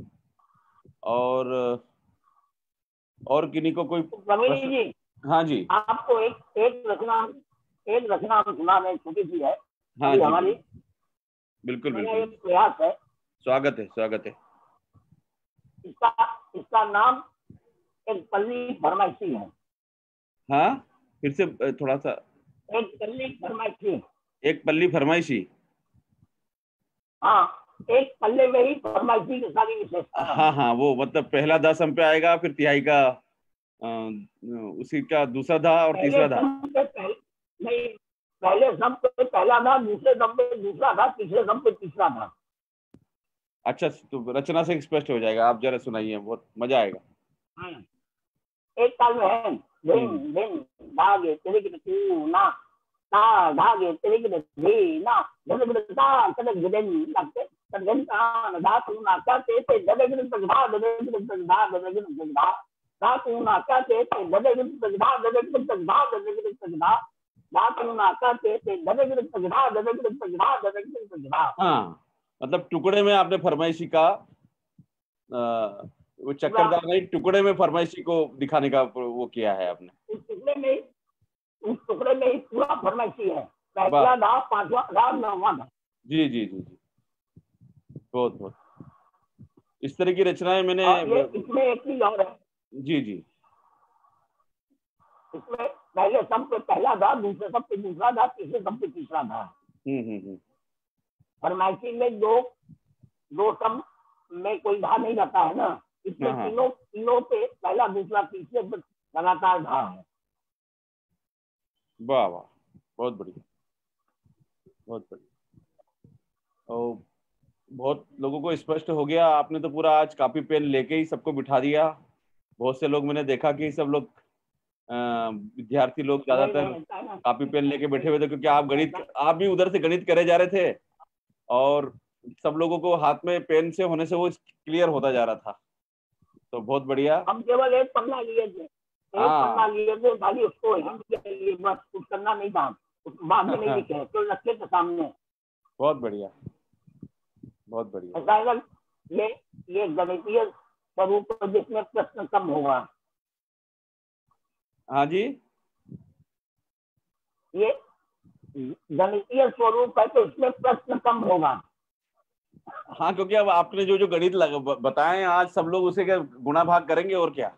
और किन्हीं को कोई प्रवीण जी, हाँ जी, आपको एक रचना सुना में छोटी सी है। हाँ जी, हमारी बिल्कुल मेरा बिल्कुल, एक प्रयास है। स्वागत है। इसका नाम एक पल्ली फरमाइशी है। हाँ, फिर से थोड़ा सा। एक पल्ली फरमाइशी। एक पल्ली फरमाइशी। हाँ, एक पल्ले में ही फरमाइशी की सारी विशेषता। हाँ हाँ, वो मतलब पहला दा सम पे आएगा, फिर तिहाई का उसी का दूसरा दा और तीसरा दा। नहीं, पहले सम पे पहला दा, दूसरे सम पे दूसरा दा, तीसरे सम पे तीसरा दा। अच्छा, तो रचना से स्पष्ट हो जाएगा, आप जरा सुनाइए, बहुत मजा आएगा। हाँ, एक ताल में है दिन दिन धागे तिलक तू ना ता धागे तिलक दी ना धन ता कदक दिन लगते कदन का दा तू ना का ते ददगन तगधा ददगन तगधा ददगन तगधा दा तू ना का ते ददगन तगधा ददगन तगधा ददगन तगधा दा तू ना का ते ददगन तगधा ददगन तगधा ददगन तगधा। हाँ, मतलब टुकड़े में आपने फरमाइशी का वो चक्करदार नहीं, टुकड़े में फरमाइशी को दिखाने का वो किया है आपने। उस टुकड़े में ही पूरा फरमाइशी है, पहला दा, पांचवा दा, नौवां दा। जी जी जी जी, बहुत इस तरह की रचनाएं मैंने इसमें एक चीज और है। जी जी, इसमें पहले सब पे पहला दा, दूसरे सब पे दूसरा दा, तीसरे सब पे तीसरा दा। फरमाइशी में दो सब में कोई धा नहीं रहता है ना, इसमें तीनों पे पहला दूसरा तीसरे पे लगातार धा है। वाह वाह, बहुत बढ़िया। और बहुत लोगों को स्पष्ट हो गया। आपने तो पूरा आज कॉपी पेन लेके ही सबको बिठा दिया। बहुत से लोग मैंने देखा कि सब लोग विद्यार्थी लोग ज्यादातर कॉपी पेन लेके बैठे हुए थे, क्योंकि आप भी उधर से गणित करे जा रहे थे और सब लोगों को हाथ में पेन से होने से वो क्लियर होता जा रहा था। तो बहुत बढ़िया। हम केवल एक पन्ना लिए थे, खाली उसको बस कुछ करना नहीं था, बाद में नहीं लिखे तो रखे थे सामने। बहुत बढ़िया। ये गणितीय स्वरूप जिसमें प्रश्न कम होगा। हाँ जी, ये गणितीय स्वरूप है तो इसमें प्रश्न कम होगा। हाँ, क्योंकि अब आपने जो गणित बताए आज सब लोग उसे क्या गुणा भाग करेंगे और क्या।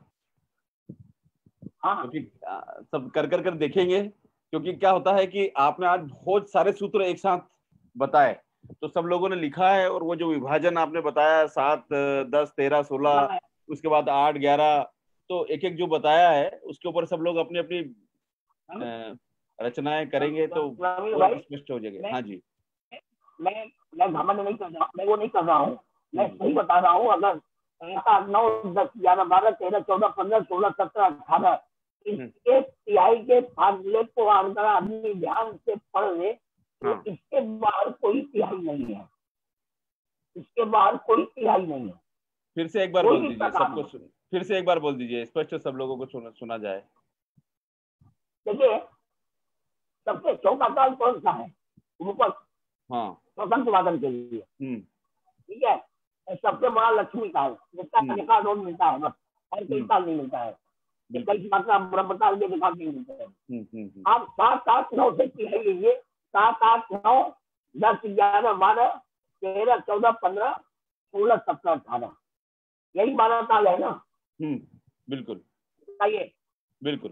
हाँ, क्योंकि सब कर देखेंगे, क्योंकि क्या होता है कि आपने आज बहुत सारे सूत्र एक साथ बताए, तो सब लोगों ने लिखा है, और वो जो विभाजन आपने बताया 7 10 13 16 उसके बाद 8 11, तो एक एक जो बताया है उसके ऊपर सब लोग अपनी अपनी रचनाएं करेंगे तो स्पष्ट हो जाएगा। हाँ जी, मैं घमंड नहीं कर रहा, मैं वो नहीं कर रहा हूँ, मैं सही बता रहा हूँ। अगर 8, 9, 10, 11, 12, 13, 14, 15, 16, 17, 18 इसके तिहाई के फासले को अगर आदमी ध्यान से पढ़ ले तो इसके बाहर कोई तिहाई नहीं है, इसके बाहर कोई तिहाई नहीं है। फिर से एक बार बोल दीजिए सबको, फिर से एक बार बोल दीजिए स्पष्ट सब लोगों को सुना जाए। देखिए, सबसे छोटा काल कौन सा है? रूपक, हाँ, स्वतंत्र वादन के लिए, ठीक है। सबसे बड़ा लक्ष्मी काल, जिसका रोज मिलता है बस, और कोई काल नहीं मिलता है। कई मात्रा ब्रह्मकाल के विभाग नहीं मिलते हैं। आप 7, 8, 9 से तिहाई लीजिए, 7, 8, 9, 10, 11, 12, 13, 14, 15, 16, 17, 18 यही 12 काल है ना? बिल्कुल, बताइए। बिल्कुल।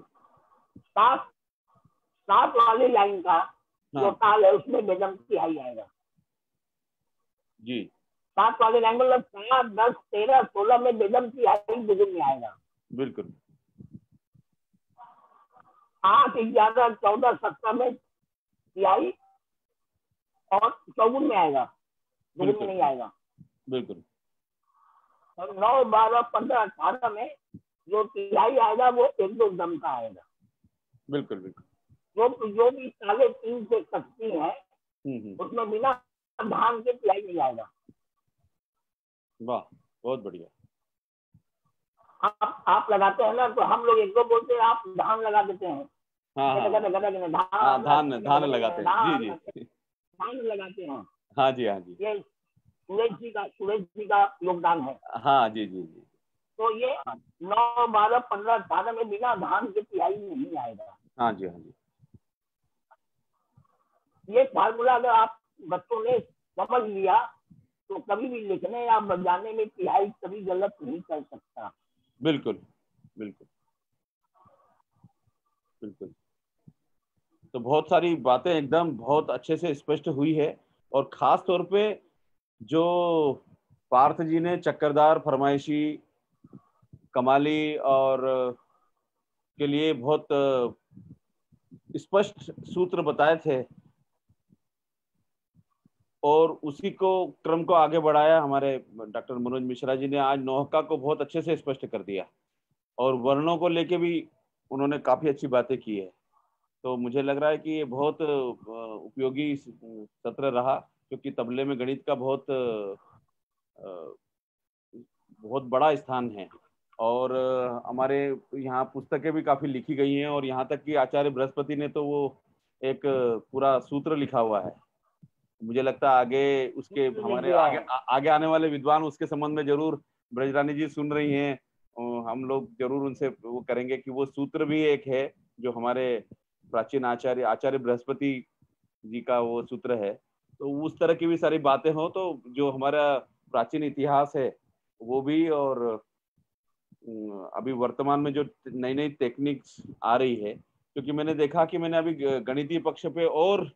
7 वाली लाइन का जो काल है उसमें बेदम तिहाई आएगा जी। 7 वाली लाइन मतलब 7, 10, 13, 16 में बेदम तिहाई बुजुर्ग में आएगा। बिल्कुल। 8, 11, 14, 17 में तिहाई और 54 में आएगा, बुजुर्ग में नहीं आएगा। बिल्कुल। और 9, 12, 15, 18 में जो तिहाई आएगा वो 1-2 दम का आएगा। बिल्कुल बिल्कुल। जो भी 3.5 से शक्ति है उसमें बिना धान के तिहाई नहीं आएगा। वाह, बहुत बढ़िया। आप लगाते हैं ना, तो हम लोग 1-2 बोलते हैं, आप धान लगा देते हैं। धान लगाते हैं, जी। धान लगाते हैं, हाँ जी, हाँ जी। ये सुरेश जी का योगदान है। हाँ जी जी जी। तो ये 9, 12, 15, 18 में बिना धान के तिहाई नहीं आएगा। हाँ जी, हाँ जी। ये फार्मूला अगर आप बच्चों ने समझ लिया तो कभी भी लिखने या बजाने में तिहाई कभी गलत नहीं कर सकता। बिल्कुल बिल्कुल बिल्कुल। तो बहुत सारी बातें एकदम बहुत अच्छे से स्पष्ट हुई है, और खास तौर पे जो पार्थ जी ने चक्करदार, फरमाइशी, कमाली और के लिए बहुत स्पष्ट सूत्र बताए थे, और उसी को क्रम को आगे बढ़ाया हमारे डॉक्टर मनोज मिश्रा जी ने। आज नौहक्का को बहुत अच्छे से स्पष्ट कर दिया, और वर्णों को लेके भी उन्होंने काफी अच्छी बातें की है। तो मुझे लग रहा है कि ये बहुत उपयोगी सत्र रहा, क्योंकि तबले में गणित का बहुत बड़ा स्थान है, और हमारे यहाँ पुस्तकें भी काफी लिखी गई हैं, और यहाँ तक कि आचार्य बृहस्पति ने तो वो एक पूरा सूत्र लिखा हुआ है। मुझे लगता है आगे उसके हमारे आगे आने वाले विद्वान उसके संबंध में जरूर, ब्रजरानी जी सुन रही हैं, हम लोग जरूर उनसे वो करेंगे कि वो सूत्र भी एक है जो हमारे प्राचीन आचार्य बृहस्पति जी का वो सूत्र है। तो उस तरह की भी सारी बातें हो, तो जो हमारा प्राचीन इतिहास है वो भी, और अभी वर्तमान में जो नई नई टेक्निक्स आ रही है, क्योंकि मैंने देखा कि मैंने अभी गणितीय पक्ष पे और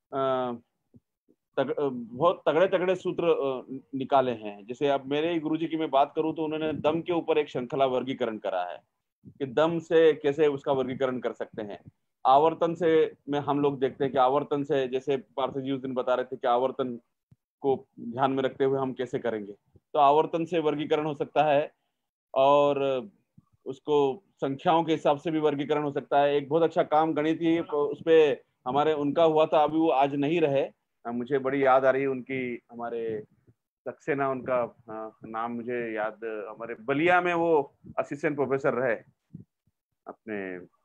बहुत तगड़े तगड़े सूत्र निकाले हैं। जैसे अब मेरे गुरुजी की मैं बात करूं तो उन्होंने दम के ऊपर एक श्रृंखला वर्गीकरण करा है कि दम से कैसे उसका वर्गीकरण कर सकते हैं। आवर्तन से में हम लोग देखते हैं कि आवर्तन से, जैसे पार्थ जी उस दिन बता रहे थे कि आवर्तन को ध्यान में रखते हुए हम कैसे करेंगे, तो आवर्तन से वर्गीकरण हो सकता है, और उसको संख्याओं के हिसाब से भी वर्गीकरण हो सकता है। एक बहुत अच्छा काम गणितीय उस पे हमारे उनका हुआ था, अभी वो आज नहीं रहे, मुझे बड़ी याद आ रही है उनकी, हमारे सक्सेना उनका नाम मुझे याद, हमारे बलिया में वो असिस्टेंट प्रोफेसर रहे, अपने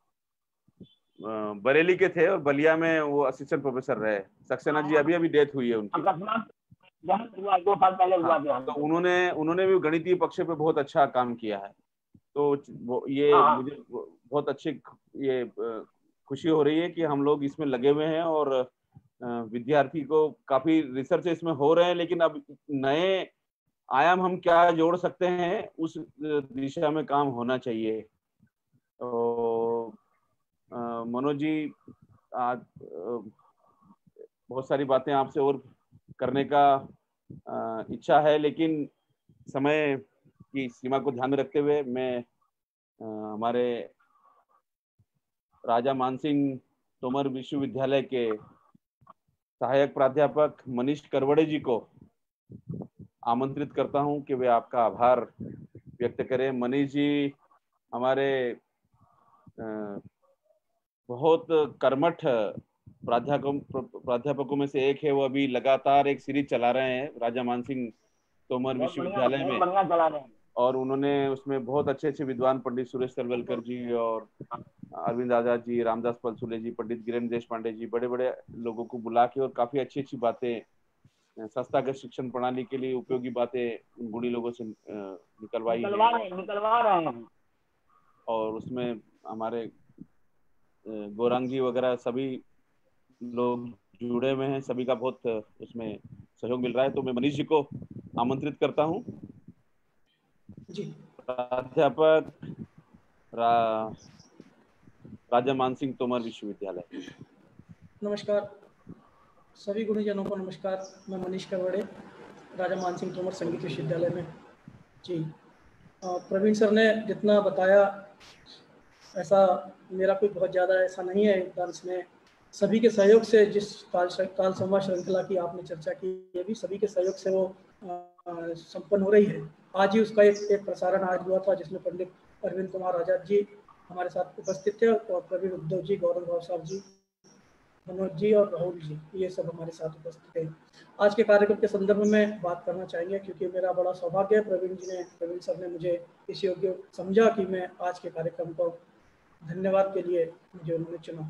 बरेली के थे और बलिया में वो असिस्टेंट प्रोफेसर रहे। सक्सेना जी अभी अभी डेथ हुई है उनकी। 2 साल पहले हुआ था। तो उन्होंने भी गणितीय पक्ष पे बहुत अच्छा काम किया है। तो ये मुझे बहुत अच्छी ये खुशी हो रही है कि हम लोग इसमें लगे हुए हैं, और विद्यार्थी को काफी रिसर्च इसमें हो रहे हैं, लेकिन अब नए आयाम हम क्या जोड़ सकते हैं उस दिशा में काम होना चाहिए। तो मनोज जी, आज बहुत सारी बातें आपसे और करने का इच्छा है, लेकिन समय की सीमा को ध्यान में रखते हुए मैं हमारे राजा मानसिंह तोमर विश्वविद्यालय के सहायक प्राध्यापक मनीष करवड़े जी को आमंत्रित करता हूं कि वे आपका आभार व्यक्त करें। मनीष जी हमारे बहुत कर्मठ प्राध्यापकों में से एक है। वो अभी लगातार एक सीरीज चला रहे हैं राजा मानसिंह तोमर विश्वविद्यालय में, बढ़िया चला रहे हैं। और उन्होंने उसमें बहुत अच्छे अच्छे विद्वान पंडित सुरेश तलवलकर जी और अरविंद आजाद जी, रामदास पलसुले जी, पंडित गिरीन्द्र देशपांडे जी, बड़े बड़े लोगों को बुला के और काफी अच्छी अच्छी बातें, संस्थागत शिक्षण प्रणाली के लिए उपयोगी बातें उन गुणी लोगों से निकलवा रहे हैं। और उसमें हमारे गौरांग जी वगैरह सभी लोग जुड़े हुए हैं, सभी का बहुत उसमें सहयोग मिल रहा है। तो मैं मनीष जी को आमंत्रित करता हूं। जी। प्राध्यापक राजा मानसिंह तोमर विश्वविद्यालय। नमस्कार सभी गुणीजनों को नमस्कार। मैं मनीष करवड़े, राजा मानसिंह तोमर संगीत विश्वविद्यालय में। जी, प्रवीण सर ने जितना बताया ऐसा मेरा कोई बहुत ज़्यादा ऐसा नहीं है योगदान इसमें। सभी के सहयोग से जिस काल संवाद श्रृंखला की आपने चर्चा की, ये भी सभी के सहयोग से वो संपन्न हो रही है। आज ही उसका एक प्रसारण आज हुआ था जिसमें पंडित अरविंद कुमार आजाद जी हमारे साथ उपस्थित थे और प्रवीण उद्धव जी, गौरव भाव साहब जी, मनोज जी और राहुल जी, ये सब हमारे साथ उपस्थित थे। आज के कार्यक्रम के संदर्भ में बात करना चाहेंगे क्योंकि मेरा बड़ा सौभाग्य है प्रवीण सर ने मुझे इस योग्य समझा कि मैं आज के कार्यक्रम को धन्यवाद के लिए मुझे उन्होंने चुना।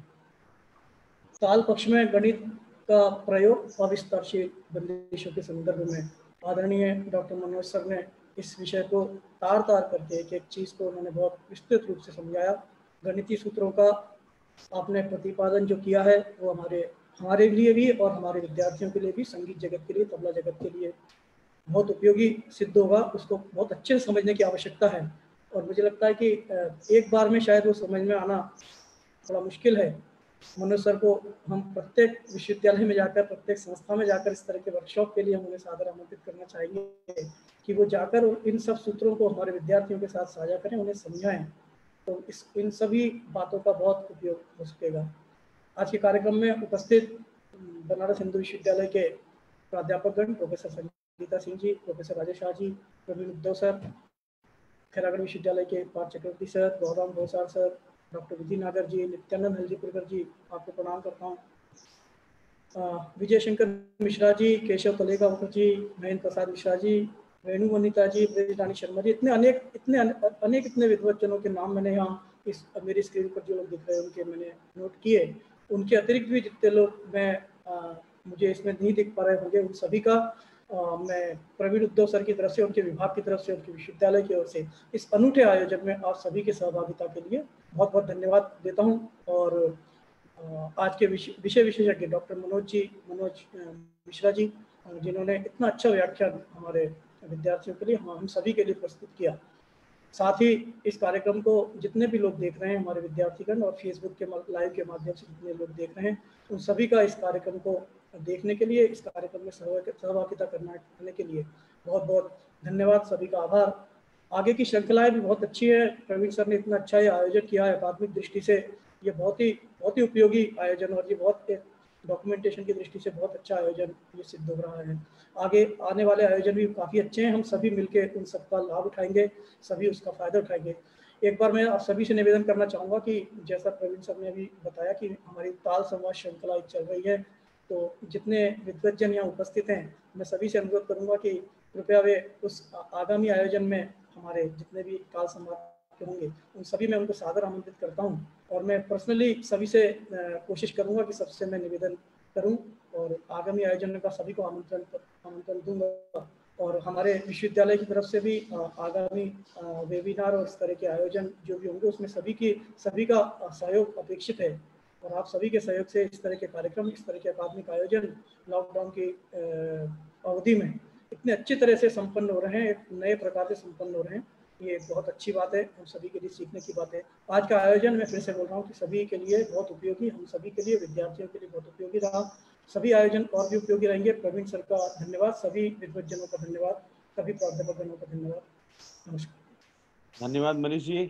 काल पक्ष में गणित का प्रयोग अविस्तारशील बंदिशों के संदर्भ में आदरणीय डॉक्टर मनोज सर ने इस विषय को तार तार करके एक एक चीज को उन्होंने बहुत विस्तृत रूप से समझाया। गणितीय सूत्रों का आपने प्रतिपादन जो किया है वो हमारे लिए भी और हमारे विद्यार्थियों के लिए भी, संगीत जगत के लिए, तबला जगत के लिए बहुत उपयोगी सिद्ध होगा। उसको बहुत अच्छे से समझने की आवश्यकता है और मुझे लगता है कि एक बार में शायद वो समझ में आना थोड़ा मुश्किल है। मनोज सर को हम प्रत्येक विश्वविद्यालय में जाकर, प्रत्येक संस्था में जाकर इस तरह के वर्कशॉप के लिए हम उन्हें सादर आमंत्रित करना चाहेंगे कि वो जाकर इन सब सूत्रों को हमारे विद्यार्थियों के साथ साझा करें, उन्हें समझाएं, तो इन सभी बातों का बहुत उपयोग हो सकेगा। आज के कार्यक्रम में उपस्थित बनारस हिंदू विश्वविद्यालय के प्राध्यापकगण professor Sangeeta Singh ji, professor Rajesh Shah ji, Praveen Uddhav sir, Khairagarh विश्वविद्यालय के Parth Chakraborty sir, Gauram Bhosar sir, doctor Vidhi Nagar ji, Nityanand हल्दीपुरकर जी, आपको प्रणाम करता हूँ। विजय शंकर मिश्रा जी, केशव तलेगांवकर जी, महेंद्र प्रसाद मिश्रा जी, वेणु वनिता जी, ब्रज रानी शर्मा जी, इतने विद्वज्जनों के नाम मैंने यहाँ इस मेरी स्क्रीन पर जो लोग दिख रहे हैं उनके मैंने नोट किए। उनके अतिरिक्त भी जितने लोग मुझे इसमें नहीं दिख पा रहे होंगे, उन सभी का मैं प्रवीण उद्धव सर की तरफ से, उनके विभाग की तरफ से, उनके विश्वविद्यालय की ओर से इस अनूठे आयोजन में आप सभी के सहभागिता के लिए बहुत बहुत धन्यवाद देता हूं। और आज के विषय विशेषज्ञ डॉक्टर मनोज मिश्रा जी, जिन्होंने इतना अच्छा व्याख्यान हमारे विद्यार्थियों के लिए, हम सभी के लिए प्रस्तुत किया। साथ ही इस कार्यक्रम को जितने भी लोग देख रहे हैं, हमारे विद्यार्थीगण, और फेसबुक के लाइव के माध्यम से जितने लोग देख रहे हैं, उन सभी का इस कार्यक्रम को देखने के लिए, इस कार्यक्रम में सहभागिता करने के लिए बहुत बहुत धन्यवाद, सभी का आभार। आगे की श्रृंखलाएं भी बहुत अच्छी है। प्रवीण सर ने इतना अच्छा ये आयोजन किया है, अकादमिक दृष्टि से ये बहुत ही उपयोगी आयोजन, और ये बहुत डॉक्यूमेंटेशन की दृष्टि से बहुत अच्छा आयोजन ये सिद्ध हो रहा है। आगे आने वाले आयोजन भी काफ़ी अच्छे हैं, हम सभी मिलकर उन सबका लाभ उठाएंगे, सभी उसका फायदा उठाएंगे। एक बार मैं आप सभी से निवेदन करना चाहूँगा कि जैसा प्रवीण सर ने अभी बताया कि हमारी ताल संवाद श्रृंखला चल रही है, तो जितने विद्वज्जन यहाँ उपस्थित हैं, मैं सभी से अनुरोध करूँगा कि कृपया वे उस आगामी आयोजन में हमारे जितने भी ताल संवाद के होंगे उन सभी में उनको सादर आमंत्रित करता हूँ। और मैं पर्सनली सभी से कोशिश करूँगा कि सबसे मैं निवेदन करूँ और आगामी आयोजन का सभी को आमंत्रण दूंगा। और हमारे विश्वविद्यालय की तरफ से भी आगामी वेबिनार और इस तरह के आयोजन जो भी होंगे उसमें सभी का सहयोग अपेक्षित है। और आप सभी के सहयोग से इस तरह के कार्यक्रम, इस तरह के अकादमिक आयोजन लॉकडाउन की अवधि में इतने अच्छी तरह से संपन्न हो रहे हैं, एक नए प्रकार से संपन्न हो रहे हैं, ये बहुत अच्छी बात है, हम सभी के लिए सीखने की बात है। आज का आयोजन मैं फिर से बोल रहा हूँ कि सभी के लिए बहुत उपयोगी, हम सभी के लिए, विद्यार्थियों के लिए बहुत उपयोगी रहा। सभी आयोजन और भी उपयोगी रहेंगे। प्रवीण सर का धन्यवाद, सभी विद्वज्जनों का धन्यवाद, सभी प्राध्यापकों का धन्यवाद। नमस्कार। धन्यवाद मनीष जी।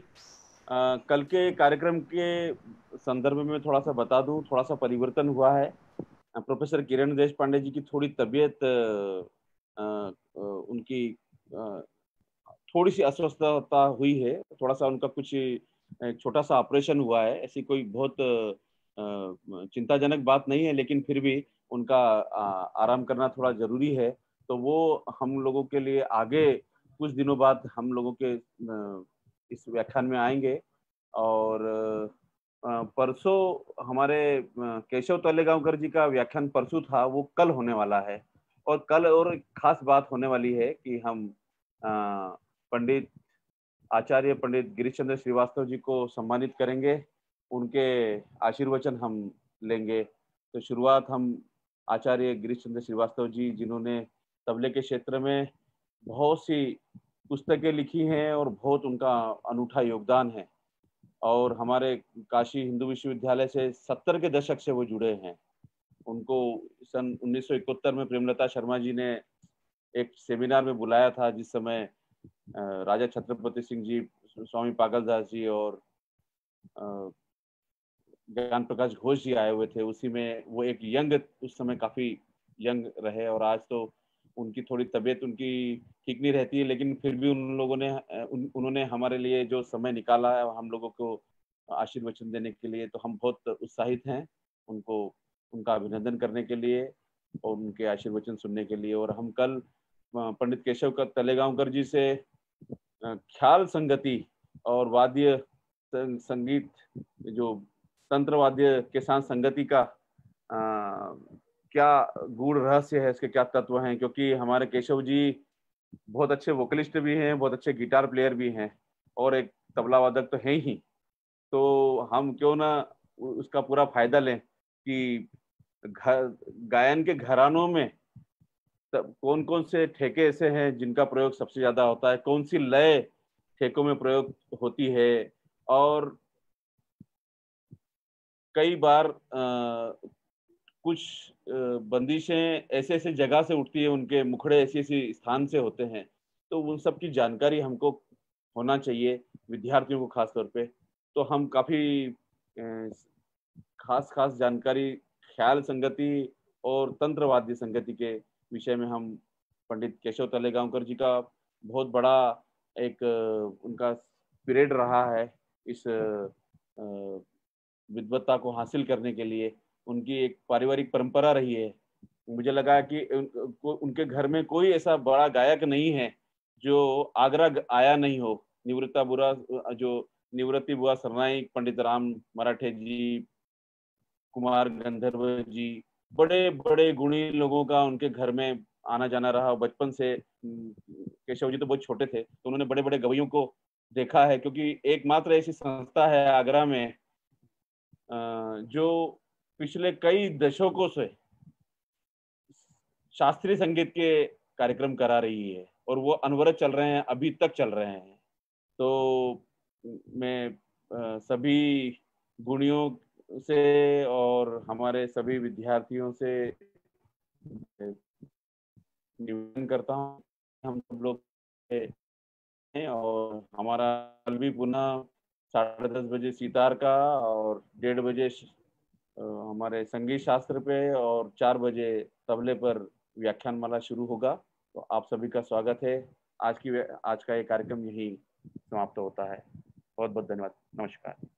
कल के कार्यक्रम के संदर्भ में थोड़ा सा बता दूं, थोड़ा सा परिवर्तन हुआ है। प्रोफेसर किरण देश पांडे जी की थोड़ी तबीयत उनकी थोड़ी सी अस्वस्थता हुई है, थोड़ा सा उनका कुछ छोटा सा ऑपरेशन हुआ है। ऐसी कोई बहुत चिंताजनक बात नहीं है, लेकिन फिर भी उनका आराम करना थोड़ा जरूरी है। तो वो हम लोगों के लिए आगे कुछ दिनों बाद हम लोगों के इस व्याख्यान में आएंगे। और परसों हमारे केशव तलेगांवकर जी का व्याख्यान परसों था, वो कल होने वाला है। और कल और खास बात होने वाली है कि हम पंडित आचार्य पंडित गिरीश चंद्र श्रीवास्तव जी को सम्मानित करेंगे, उनके आशीर्वचन हम लेंगे। तो शुरुआत हम आचार्य गिरीश चंद्र श्रीवास्तव जी, जिन्होंने तबले के क्षेत्र में बहुत सी पुस्तकें लिखी हैं और बहुत उनका अनूठा योगदान है। और हमारे काशी हिंदू विश्वविद्यालय से 70 के दशक से वो जुड़े हैं। उनको सन 1971 में प्रेमलता शर्मा जी ने एक सेमिनार में बुलाया था, जिस समय राजा छत्रपति सिंह जी, स्वामी पागलदास जी और ज्ञान प्रकाश घोष जी आए हुए थे। उसी में वो एक यंग, उस समय काफी यंग रहे। और आज तो उनकी थोड़ी तबीयत उनकी ठीक नहीं रहती है, लेकिन फिर भी उन्होंने हमारे लिए जो समय निकाला है हम लोगों को आशीर्वचन देने के लिए, तो हम बहुत उत्साहित हैं उनको, उनका अभिनंदन करने के लिए और उनके आशीर्वचन सुनने के लिए। और हम कल पंडित केशव तलेगांवकर जी से ख्याल संगति और वाद्य संगीत, जो तंत्र वाद्य के साथ संगति का क्या गूढ़ रहस्य है, इसके क्या तत्व हैं। क्योंकि हमारे केशव जी बहुत अच्छे वोकलिस्ट भी हैं, बहुत अच्छे गिटार प्लेयर भी हैं और एक तबला वादक तो है ही। तो हम क्यों ना उसका पूरा फायदा लें कि गायन के घरानों में कौन कौन से ठेके ऐसे हैं जिनका प्रयोग सबसे ज्यादा होता है, कौन सी लय ठेकों में प्रयोग होती है। और कई बार कुछ बंदिशें ऐसे ऐसे जगह से उठती है, उनके मुखड़े ऐसी ऐसी स्थान से होते हैं। तो उन सब की जानकारी हमको होना चाहिए, विद्यार्थियों को खास तौर पे। तो हम काफी खास जानकारी ख्याल संगति और तंत्र वाद्य संगति के विषय में हम पंडित केशव तलेगांवकर जी का बहुत बड़ा एक उनका पीरियड रहा है इस विद्वत्ता को हासिल करने के लिए। उनकी एक पारिवारिक परंपरा रही है। मुझे लगा कि उनके घर में कोई ऐसा बड़ा गायक नहीं है जो आगरा आया नहीं हो। निवृत्ति बुआ सरनाईक, पंडित राम मराठे जी, कुमार गंधर्व जी, बड़े बड़े गुणी लोगों का उनके घर में आना जाना रहा। बचपन से केशव जी तो बहुत छोटे थे, तो उन्होंने बड़े बड़े गवैयों को देखा है। क्योंकि एकमात्र ऐसी संस्था है आगरा में जो पिछले कई दशकों से शास्त्रीय संगीत के कार्यक्रम करा रही है और वो अनवरत चल रहे हैं, अभी तक चल रहे हैं। तो मैं सभी गुणियों से और हमारे सभी विद्यार्थियों से निवेदन करता हूँ, हम सब लोग हैं। और हमारा कल भी पुनः 10:30 बजे सितार का और 1:30 बजे हमारे संगीत शास्त्र पे और 4 बजे तबले पर व्याख्यानमाला शुरू होगा। तो आप सभी का स्वागत है। आज का ये कार्यक्रम यही समाप्त होता है। बहुत बहुत धन्यवाद। नमस्कार।